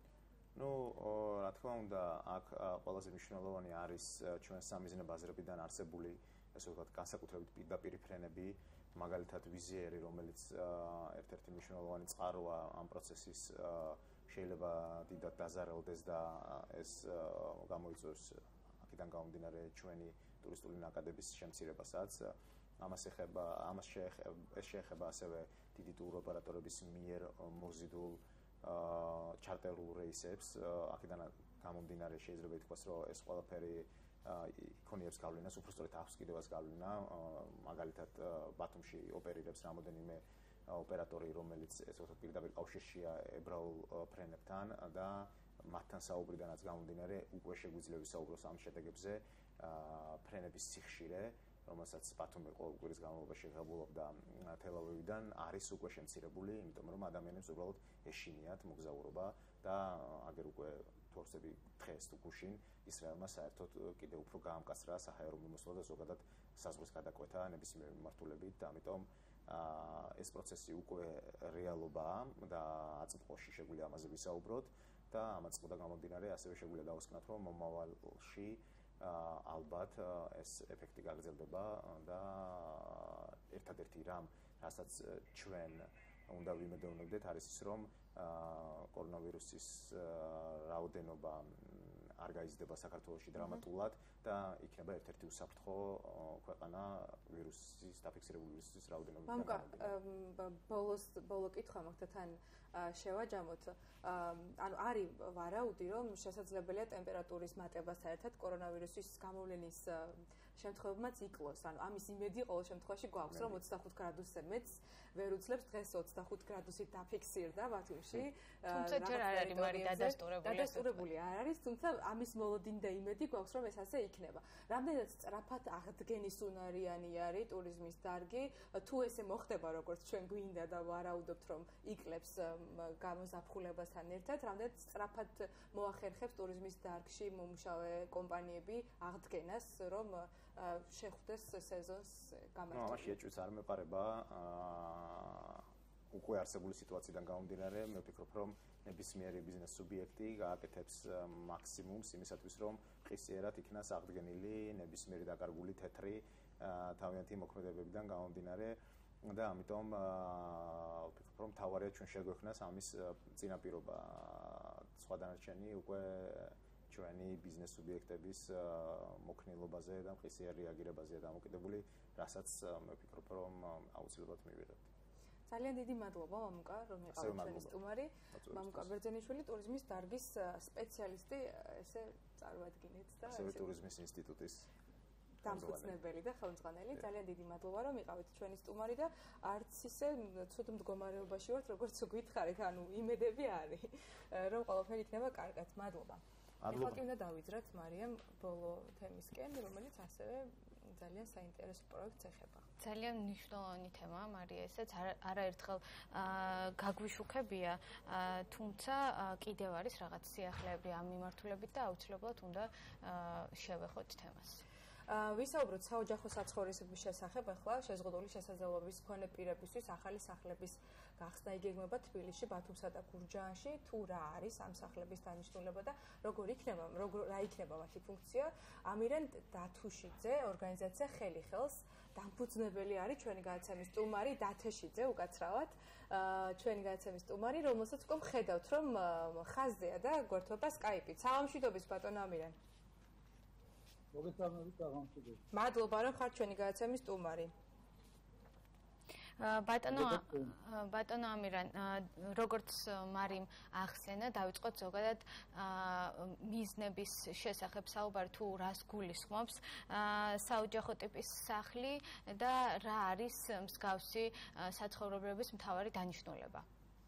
რა თქმა უნდა, აქ ყველაზე მნიშვნელოვანი არის ჩვენ სამიზნე ბაზრებიდან არსებული, ასე ვთქვათ, განსაკუთრებით პირდაპირი ფრენები მაგალითად ვიზიერი, რომელიც ერთ-ერთი მნიშვნელოვანი წყაროა ამ პროცესის, შეიძლება დიდად დაზარალდეს და ეს გამოიწვევს აქედან გამომდინარე ჩვენი ტურისტული ნაკადების შემცირებასაც. ამას შეეხება ასევე დიდი ტურ ოპერატორების მიერ მოზიდულ ჩარტერულ რეისებს. აქედან გამომდინარე შეიძლება ითქვას, რომ ეს ყველაფერი იქონიებს გავლენას, უბრალოდ აქვს კიდევაც გავლენა. მაგალითად, ბათუმში ოპერირებს რამოდენიმე ოპერატორი, რომელიც ესე ვთქვათ პირდაპირ კავშირშია ებრაულ ფრენებთან და მათთან საუბრიდანაც გამომდინარე უკვე შეგვიძლია ვისაუბროს ამ შედეგებზე. ფრენების სიხშირე, რომელსაც ბათუმი ყოველ კვირის განმავლობაში ღებულობდა თელ-ავივიდან, არის უკვე შემცირებული, იმიტომ რომ ადამიანებს უბრალოდ ეშინიათ მოგზაურობა და აგერ უკვე თორსები დღეს თუ გუშინ ისრაელმა საერთოდ კიდევ უფრო გაამკაცრა საჰაერო მიმოსვლა და ზოგადად საზღვრის გადაკვეთა ნებისმიერი მიმართულებით და ამიტომ ეს პროცესი უკვე რეალობაა და აწმყოში შეგვიძლია ამაზე ვისაუბროთ და ამ აწმყოდან გამომდინარე ასევე შეგვიძლია დავასკვნათ, რომ მომავალში ალბათ ეს ეფექტი გაგრძელდება და ერთადერთი რამ, რასაც ჩვენ უნდა ვიმედოვნებდეთ, არის ის, რომ კორონავირუსის რაოდენობა არ გაიზრდება საქართველოში დრამატულად და იქნება ერთ-ერთი უსაფრთხო ქვეყანა ვირუსის დაფიქსირებული ვირუსის რაოდენობიდან გამომდინარე. ბოლო კითხვა მოხდა თან შევაჯამოთ. ანუ არის ვარაუდი, რომ შესაძლებელია ტემპერატურის მატებასთან ერთად კორონავირუსის გამოვლენის შემთხვევებმაც იკლოს. ანუ ამის იმედი ყოველ შემთხვევაში გვაქვს, რომ 25 გრადუსზე მეც ვერ უძლებს დღეს 25 გრადუსით დაფიქსირდა ბათუმში. თუმცა ჯერ არ არის მარი დადასტურებული არ არის, თუმცა ამის მოლოდინდა იმედი გვაქვს, რომ ეს ასე იქნება. რამდენად სწრაფად აღდგენის უნარიანი არის ტურიზმის დარგი, თუ ესე მოხდება, როგორც ჩვენ გვინდა და ვარაუდობთ, რომ იკლებს გამოზაფხულებასთან ერთად, რამდენად სწრაფად მოახერხებს ტურიზმის დარგში მომუშავე კომპანიები აღდგენას, რომ შეხვდეს სეზონს გამართული. ამაში ეჭვიც არ მეპარება. უკვე არსებული სიტუაციიდან გამომდინარე, მე ვფიქრობ, რომ ნებისმიერი ბიზნეს სუბიექტი გააკეთებს მაქსიმუმს იმისათვის, რომ ხისიერად იქნას აღდგენილი ნებისმიერი დაკარგული თეთრი თავიანთი მოქმედებებიდან გამომდინარე და ამიტომ ვფიქრობ, რომ თავარია ჩვენ შეგვექმნას ამის წინაპირობა. სხვა დანარჩენი უკვე ჩვენი ბიზნეს სუბიექტების მოქნილობაზე და მყისიერ რეაგირებაზეა დამოკიდებული, რასაც მე ვფიქრობ, რომ აუცილებლად მივიღებთ. ძალიან დიდი მადლობა მამუკა, რომ იყავით ჩვენი სტუმარი. მამუკა ბერძენიშვილი, ტურიზმის დარგის სპეციალისტი, ესე წარმოადგინეთ და ასევე ტურიზმის ინსტიტუტის დამფუძნებელი და ხელმძღვანელი. ძალიან დიდი მადლობა, რომ იყავით ჩვენი სტუმარი და არც ისე ცუდ მდგომარეობაში ვართ, როგორც გითხარით, ანუ იმედები არის, რომ ყველაფერი იქნება კარგად. მადლობა. ახლა კი უნდა დავიძრათ მარიამ ბოლო თემისკენ, რომელიც ასევე ძალიან საინტერესო პროექტს ეხება. ძალიან მნიშვნელოვანი თემაა, მარია, ესეც არაერთხელ გაგვიშუქებია, თუმცა კიდევ არის რაღაც სიახლეები ამ მიმართულებით და აუცილებლად უნდა შევეხოთ თემას. ვისაუბროთ საოჯახო საცხოვრისების შესახებ, ახლა შეზღუდული შესაძლებლობის მქონე პირებისთვის ახალი სახლების გახსნა იგეგმება თბილისში, ბათუმსა და გურჯაანში. თუ რა არის ამ სახლების დანიშნულება და რა იქნება მათი ფუნქცია? ამირან დათუშიძე, ორგანიზაცია ხელი ხელს, დამფუძნებელი არის ჩვენი გადაცემის სტუმარი დათეშიძე უკაცრავად. ჩვენი გადაცემის სტუმარი, რომელსაც უკვე ხედავთ, რომ ხაზზეა და გვერდდება Skype-ით. სალამშვიდობის ბატონო ამირან. მადლობა, რომ ხართ ჩვენი გადაცემის სტუმარი. ბატონო ამირან, როგორც მარიმ ახსენა, დავიწყოთ ზოგადად მიზნების შესახებ საუბარი, თუ რას გულისხმობს საოჯახო ტიპის სახლი და რა არის მსგავსი საცხოვრებლების მთავარი დანიშნულება?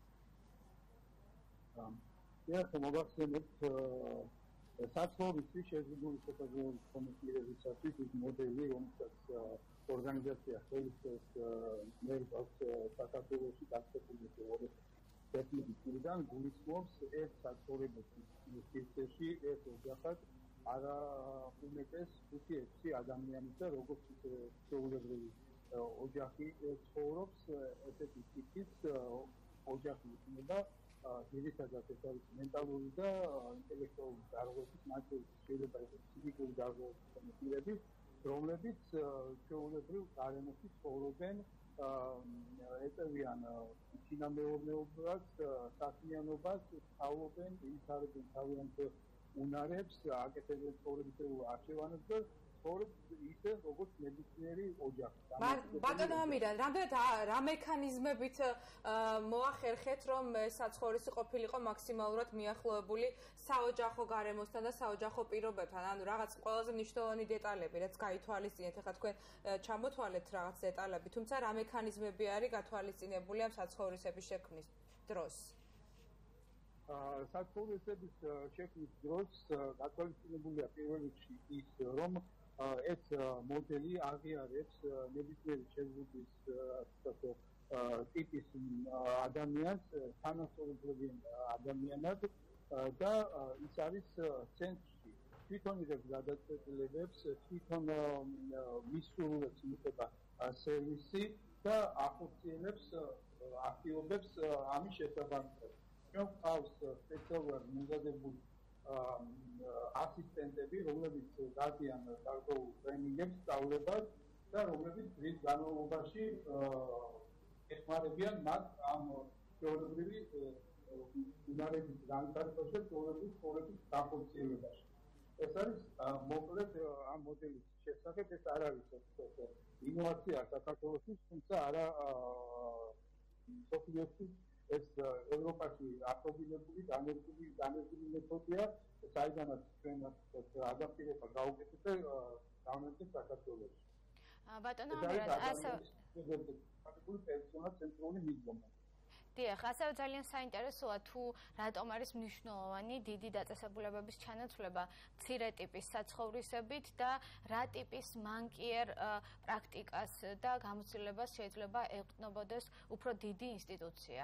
საცხოვრისი შეზღუდული შესაძლებლობის მქონე პირებისათვის ის მოდელი, რომელსაც ორგანიზაცია ხელი ხელს მერბავს საქართველოში გასწრებული ტექნიკიდან გულისხმობს ერთ საცხოვრებელის სივრცეში ერთ ოჯახად არა უმეტეს 5-6 ადამიანის და როგორც შეუძლებელი ოჯახი ცხოვრობს, ესეთი ტიპის ოჯახი იქნება. ძირითადად ეს არის მენტალური და ინტელექტუალური დარღვევის ნაწილი, შეიძლება იყოს ფიზიკური დარღვევის პირები, რომლებიც ჩვეულებრივ გარემოში ცხოვრობენ ეწევიან წინამეურნეობას, საქმიანობას, სწავლობენ, იცავენ თავიანთ უნარებს, აკეთებენ ცხოვრებისეულ არჩევანებს და ცხოვრობენ ისე, როგორც ნებისმიერი ოჯახი. ბატონო ამირან, რა მექანიზმებით მოახერხეთ, რომ საცხოვრისი ყოფილიყო მაქსიმალურად მიახლოებული საოჯახო გარემოსთან და საოჯახო პირობებთან? ანუ რაღაც ყველაზე მნიშვნელოვანი დეტალები, რაც გაითვალისწინეთ, ახლა თქვენ ჩამოთვალეთ რაღაც დეტალები, თუმცა რა მექანიზმები არის გათვალისწინებული ამ საცხოვრისების შექმნის დროს? საცხოვრისების შექმნის დროს გათვალისწინებულია პირველ რიგში ის, რომ ეს მოდელი აღიარებს ნებისმიერი შეძლების ტიპის ადამიანს, თანასწორუფლებიან ადამიანად და ის არის ცენტრში. თვითონ იღებს გადაწყვეტილებებს, თვითონ მისულებს მიწება სერვისი და ახორციელებს აქტივობებს ამის შესაბამისად. ჩვენ გვყავს სპეციალურად მიღებული ასისტენტები, რომლებიც დადიან გარკვეულ ტრენინგებს, სწავლებას და რომლებიც დღის განმავლობაში ეხმარებიან მათ ამ თეორიული უნარების განვითარებაში და თეორიული ცხოვრების განხორციელებაში. ეს არის მოკლედ ამ მოდელის შესახებ, ეს არ არის ინოვაცია საქართველოსთვის, თუმცა არა მსოფლიოსთვის. ეს ევროპაში აპრობირებული განერგული მეთოდია, საიდანაც ჩვენ ადაპტირება გაუკეთეთ და გამოვიდეთ საქართველოში. ბატონო ამირან, ასე ცენტრალური მიდგომა. დიახ, ასევე ძალიან საინტერესოა თუ რატომ არის მნიშვნელოვანი დიდი დაწესებულებების ჩანაცვლება მცირე ტიპის საცხოვრისებით და რა ტიპის მანკიერ პრაქტიკას და გამოცდილებას შეიძლება ეყრდნობოდეს უფრო დიდი ინსტიტუცია.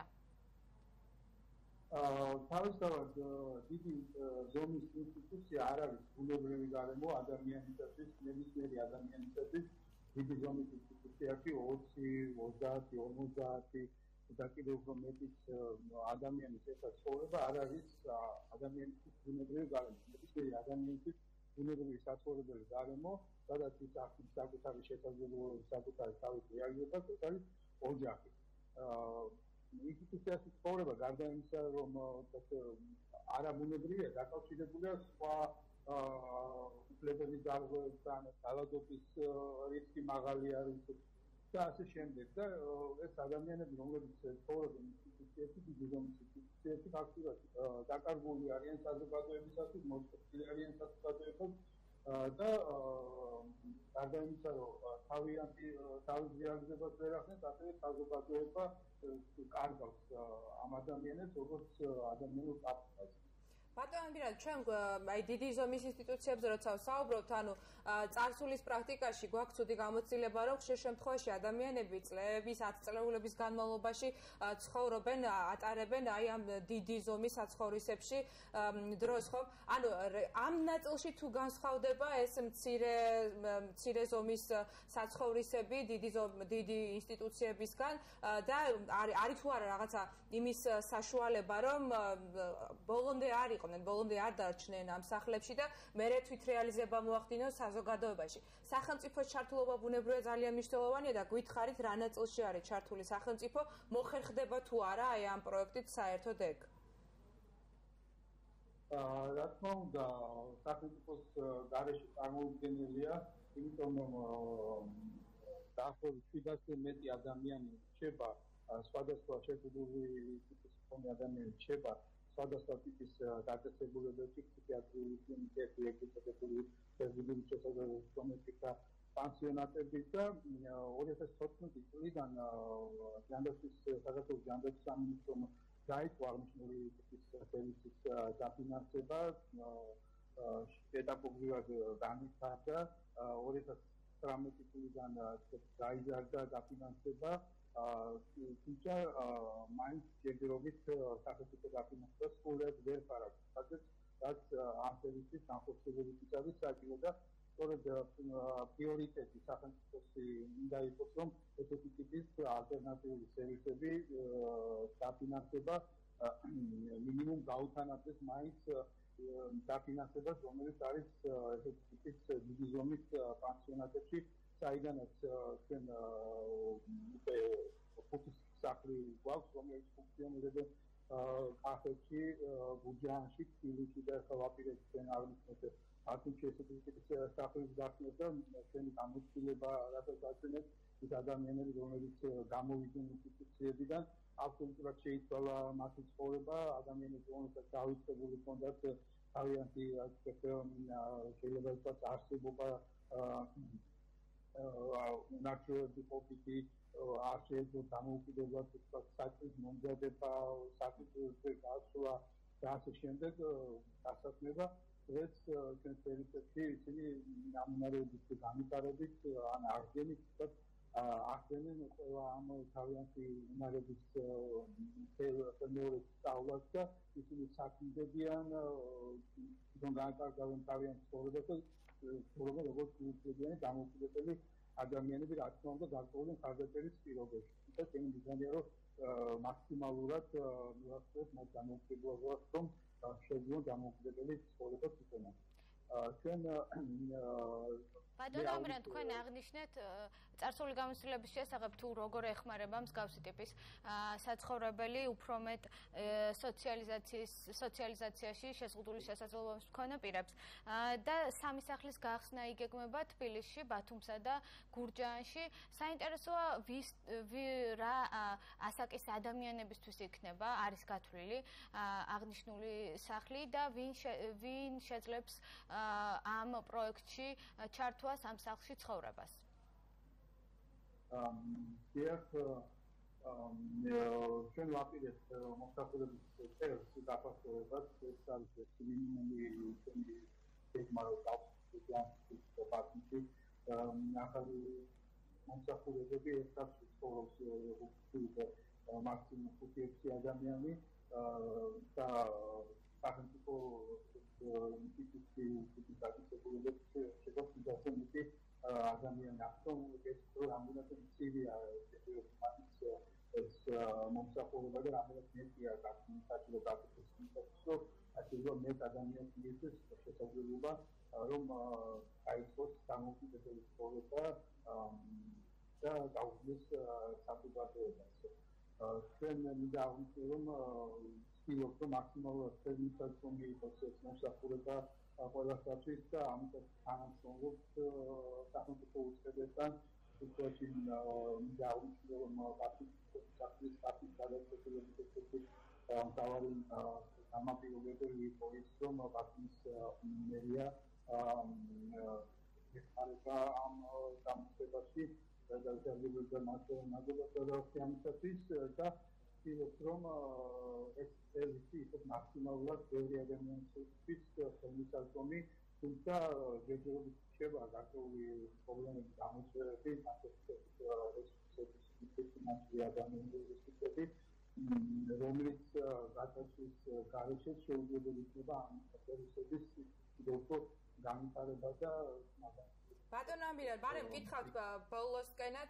თავისთავად დიდი ზომის ინსტიტუცია არ არის ბუნებრივი გარემო ადამიანისათვის, ნებისმიერი ადამიანისათვის. დიდი ზომის ინსტიტუციაში 20, 30, 50 და კიდევ უფრო მეტი ადამიანის ერთად ცხოვრება არ არის ადამიანის ბუნებრივი გარემო. ნებისმიერი ადამიანის ბუნებრივი საცხოვრებელი გარემო, სადაც ის ახდენს საკუთარი შესაძლებლობების, საკუთარი თავის რეალობას, ეს არის ოჯახი. ინსტიტუციაში ცხოვრება გარდა იმისა, რომ არაბუნებრივია, დაკავშირებულია სხვა უფლებების დარღვევებთან, ძალადობის რისკი მაღალი არის და ასე შემდეგ. და ეს ადამიანები, რომლებიც ცხოვრობენ ინსტიტუციაში, დიდი ზომის ინსტიტუციაში, ფაქტობრივად დაკარგული არიან საზოგადოებისათვის, მოწყობილი არიან საზოგადოებას და გარდა იმისა, რომ თავის რეალიზებას ვერ ახდენს, ასევე საზოგადოება კარგავს ამ ადამიანებს, როგორც ადამიანურ კაპიტალს. ბატონო ამირან, ჩვენ აი დიდი ზომის ინსტიტუციებზე როცა ვსაუბრობთ, ანუ წარსულის პრაქტიკაში გვაქვს ცუდი გამოცდილება, რომ ხშირ შემთხვევაში ადამიანები წლების, 10 წლეულების განმავლობაში ცხოვრობენ, ატარებენ აი ამ დიდი ზომის საცხოვრისებში დროს, ხო? ანუ ამ ნაწილში თუ განსხვავდება ეს მცირე ზომის საცხოვრისები დიდი ინსტიტუციებისგან და არის თუ არა რაღაცა იმის საშუალება, რომ ბოლომდე არ იყვნენ, ბოლომდე არ დარჩნენ ამ სახლებში და მერე თვით რეალიზება მოახდინონ საზოგადოებაში. სახელმწიფოს ჩართულობა ბუნებრივია ძალიან მნიშვნელოვანია და გითხარით რა ნაწილში არის ჩართული სახელმწიფო, მოხერხდება თუ არა აი ამ პროექტით საერთოდ ეგ? რა თქმა უნდა, სახელმწიფოს გარეშე წარმოუდგენელია, იმიტომ რომ დაახლოებით 700 მეტი ადამიანი რჩება, სხვადასხვა შეხედული ტიპის მქონე ადამიანი რჩება სხვადასხვა ტიპის დაწესებულებებში, ფსიქიატრიული კლინიკებში, ეგრეთებული ფიზიკური შესაძლებლობების კომიტეტი და პანსიონატები და 2014 წლიდან საქართველოს ჯანდაცვის სამინისტრომ დაიწყო აღნიშნული ტიპის სერვისის დაფინანსება, ეტაპობრივად განვითარდა 2019 წლიდან გაიზარდა დაფინანსება, თუმცა მაინც ჯერჯერობით სახელმწიფო დაფინანსება სრულად ვერ ფარავს, რაც ამ სერვისის განხორციელების არის საჭირო და სწორედ პრიორიტეტი სახელმწიფოს უნდა იყოს, რომ ესეთი ტიპის ალტერნატიული სერვისები დაფინანსება მინიმუმ გაუთანაბრდეს მაინც დაფინანსებას, რომელიც არის ესეთი ტიპის დიდი ზომის პანსიონატებში საიდანაც ჩვენ უკვე ხუთი სახლი გვაქვს, რომელიც ფუნქციონირებენ კახეთში, გურჯაანში, თბილისში და ახლა ვაპირებთ ჩვენ აღნიშნეთ ათინში ესეთი სახლის გახსნას და ჩვენი გამოცდილება რასაც აჩვენებს ის ადამიანები, რომლებიც გამოვიდნენ ინსტიტუციებიდან, აბსოლუტურად შეიცვალა მათი ცხოვრება, ადამიანები, რომელსაც დაიწყებული ჰქონდათ თავიანთი შეიძლება ითქვას არსებობა ნაციონალური პოლიტიკი არ შეიძლება დამოუკიდებლად ითქვას საქმის მომზადება, საკითხებზე გასვლა და ასე შემდეგ დასაქმება, დღეს ჩვენ პერიოდში ისინი ნამუნარების განვითარებით ან აღდგენით ახდენენ ყველა ამ თავიანთი უნარების მეორე სწავლას და ისინი საქმდებიან თვითონ განკარგავენ თავიანთ ცხოვრებას და ცხოვრება როგორც უცებიანი დამოუკიდებელი ადამიანები რა თქმა უნდა გარკვეული ხარჯაჭერის პირობებში და ჩემი მიზანია რომ მაქსიმალურად მივახცევთ მათ დამოუკიდებლობას რომ შეძლონ დამოუკიდებელი ცხოვრება თვითონაც ჩვენ ბატონო ამრან თქვენ აღნიშნეთ წარსული გამოცდილების შესახებ თუ როგორ ეხმარება მსგავსი ტიპის საცხოვრებელი უფრო მეტ სოციალიზაციაში შეზღუდული შესაძლებლობების მქონე პირებს და სამი სახლის გახსნა იგეგმება თბილისში, ბათუმსა და გურჯაანში. საინტერესოა რა ასაკის ადამიანებისთვის იქნება არის გათვლილი აღნიშნული სახლი და ვინ შეძლებს ამ პროექტში ჩართვა ამ სახლში ცხოვრებას. ჩვენ ვაპირებთ მომსახურების წევრს გაფასებებას, ეს არის მინიმუმი ჩვენი გეგმარება პარტნიორში. ახალი მომსახურებები ერთად ცხოვრობს მაქსიმუმ 5 ადამიანი და სახელმწიფო ინსტიტუციის დაწესებულებებს შეგვიძლია ადამიანი ახსოვ ეს რამდენად მცირეა ეს მომსახურება და რამდენად მეტია გასაგებია გასაგებია ასეულო მეტ ადამიანს მისცეს შესაძლებლობა რომ აიწყოს დამოუკიდებელი ცხოვრება და გაუძლოს საზოგადოებას. ჩვენ მინდა აღვნიშნო რომ ვცდილობთ რომ მაქსიმალურად ფერმისაცომი იყოს ეს მომსახურება ყველასათვის და ამიტომ თანამშრომლობთ სახელმწიფო უწყებებთან თუმცა მინდა აღვნიშნო რომ პარტიის გადაწყვეტილების ერთ-ერთი მთავარი გამაპირობებელი იყო ის რომ პარტიის მერია ეხმარება ამ გამოცდებაში და დაძაბულობდა მაგალითად ამისათვის და ვცდილობთ რომ ეს სერვისი იყოს მაქსიმალურად ბევრი ადამიანისთვის ხელმისაწვდომი თუმცა ჯერჯერობით რჩება გარკვეული პრობლემები გამოწვევები რომელიც გაწესვის გარეშე შეუძლებელი იქნება ამ სერვისების დოქტორ განვითარება და ბატონო ამირან, ბარემ გითხავთ ბოლოსკენაც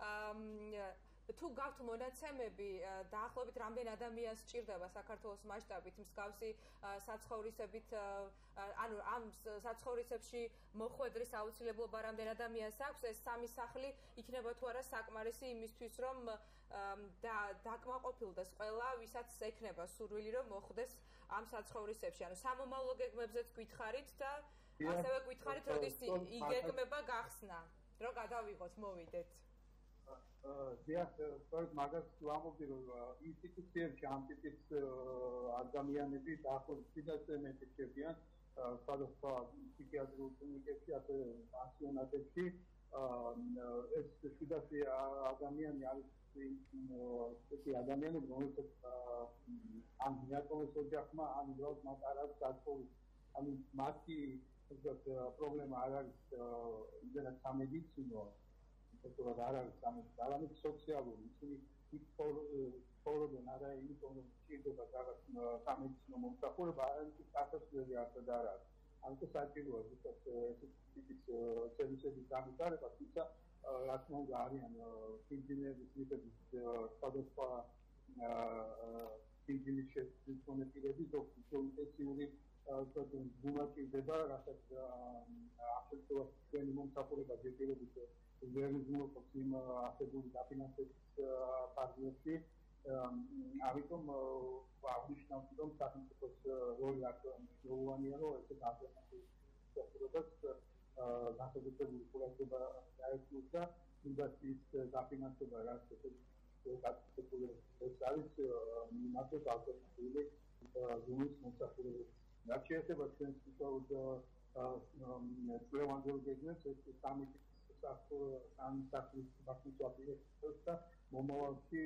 თუ გაქვთ მონაცემები დაახლოებით რამდენ ადამიანს სჭირდება საქართველოს მასშტაბით მსგავსი საცხოვრისებით ანუ ამ საცხოვრისებში მოხვედრის აუცილებლობა რამდენ ადამიანს აქვს ეს სამი სახლი იქნება თუ არა საკმარისი იმისთვის რომ დაკმაყოფილდეს ყველა ვისაც ექნება სურვილი რომ მოხვდეს ამ საცხოვრისებში ანუ სამომავლო გეგმებზეც გითხარით და ასევე გითხარით როდის იგეგმება გახსნა რომ გადავიღოთ მოვიდეთ დიახ, სწორედ მაგას ვამბობდი, რომ ინსტიტუციებში ამ ტიპის ადამიანები დაახლოებით 30% რჩებიან სხვადასხვა ფსიქიატრიულ კლინიკებში, ასევე პანსიონატებში. ეს 700 ადამიანი არის ისეთი ადამიანები, რომელსაც ან მიატოვეს ოჯახმა, ან უბრალოდ მათ არ აქვს გაწეული. ანუ მათი პრობლემა არ არის იმდენად სამედიცინო თუმცა არ არის ამით სოციალური ისინი ცხოვრობენ არა იმიტომ რომ შეიძლება რაღაც სამედიცინო მომსახურება არამედ სასწავლებელი არც არ არის ამიტომ საჭიროა ზუსტად ესეთი ტიპის სერვისების განვითარება თუმცა რა თქმა უნდა არიან ინჟინერების მიწების სხვადასხვა ინჟინრის შესაძლებლობები ინტენსიური გუმაკირდება რასაც ამ შემთხვევაში ჩვენი მომსახურება ჯერჯერობით რეალიზმობს იმ ასებული დაფინანსების ფარგლებში. ამიტომ აღნიშნავს, რომ სახელმწიფოს როლი აქ მნიშვნელოვანია, რომ ეს ალტერნატივას განსაკუთრებული ყურადღება დაეჭვს და ინდუსტრიის დაფინანსება რაც გასაგებია ეს არის მათი ალტერნატიული ზონის მოსახურებები. რაც შეეხება ჩვენს უშუალოდ წლევანდელობებს ეს სამი სახლის მართლაც და მომავალში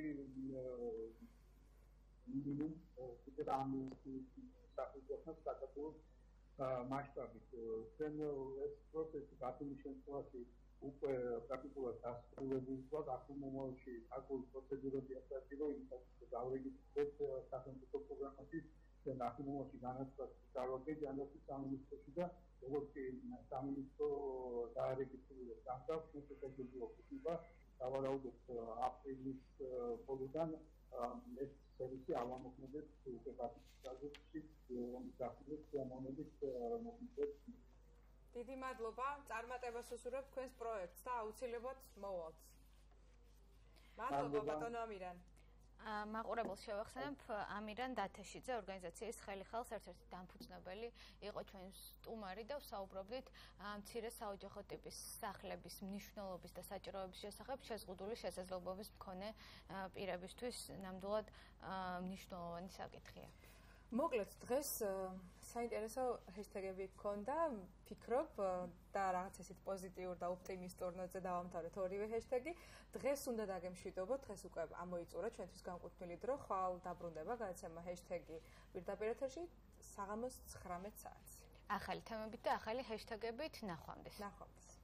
მინიმუმ კიდევ ამ სახლის საქართველოს მასშტაბით ჩვენ ეს პროცესი ბათუმის შემთხვევაში უკვე პრაქტიკულად დასრულებულია ახალ მომავალში ახალ პროცედურები ასეთი რომ იმას დავრეგისტრირებთ სახელმწიფო პროგრამაში და ახალ მომავალში განაცხადოთ დავაგეთ ანალიზის სამინისტროში და როგორც კი სამინისტრო დაარეგისტრირებს ამ თავს შესაძლებელი იქნება დავარაუდოთ აპრილის ბოლოდან ეს სერვისი ავამოქმედებს უკვე ბათუმში რომლის გახდით მონებით მოქმედებს დიდი მადლობა წარმატებას უსურვებთ თქვენს პროექტს და აუცილებლად მოვალთ. მადლობა ბატონო ამირან. მაყურებელს შევახსენებ ამირან დათეშიძე ორგანიზაციის ხელი ხალხს ერთ-ერთი დამფუძნებელი იყო ჩვენ სტუმარი და ვსაუბრობდით მცირე საოჯახო ტიპის სახლების მნიშვნელობის და საჭიროების შესახებ შეზღუდული შესაძლებლობის მქონე პირებისთვის ნამდვილად მნიშვნელოვანი საკითხია. მოკლედ დღეს საინტერესო ჰეშტეგები გქონდა, ფიქრობ და რაღაც ისეთ პოზიტიურ და ოპტიმისტურ ნოტზე დავამთავრეთ ორივე ჰეშტეგი. დღეს უნდა დაგემშვიდობოთ, დღეს უკვე ამოიწურა ჩვენთვის განკუთვნილი დრო, ხვალ დაბრუნდება გადაცემა ჰეშტეგი პირდაპირ ეთერში საღამოს 19 საათზე. ახალი თემებით და ახალი ჰეშტეგებით ნახვამდის.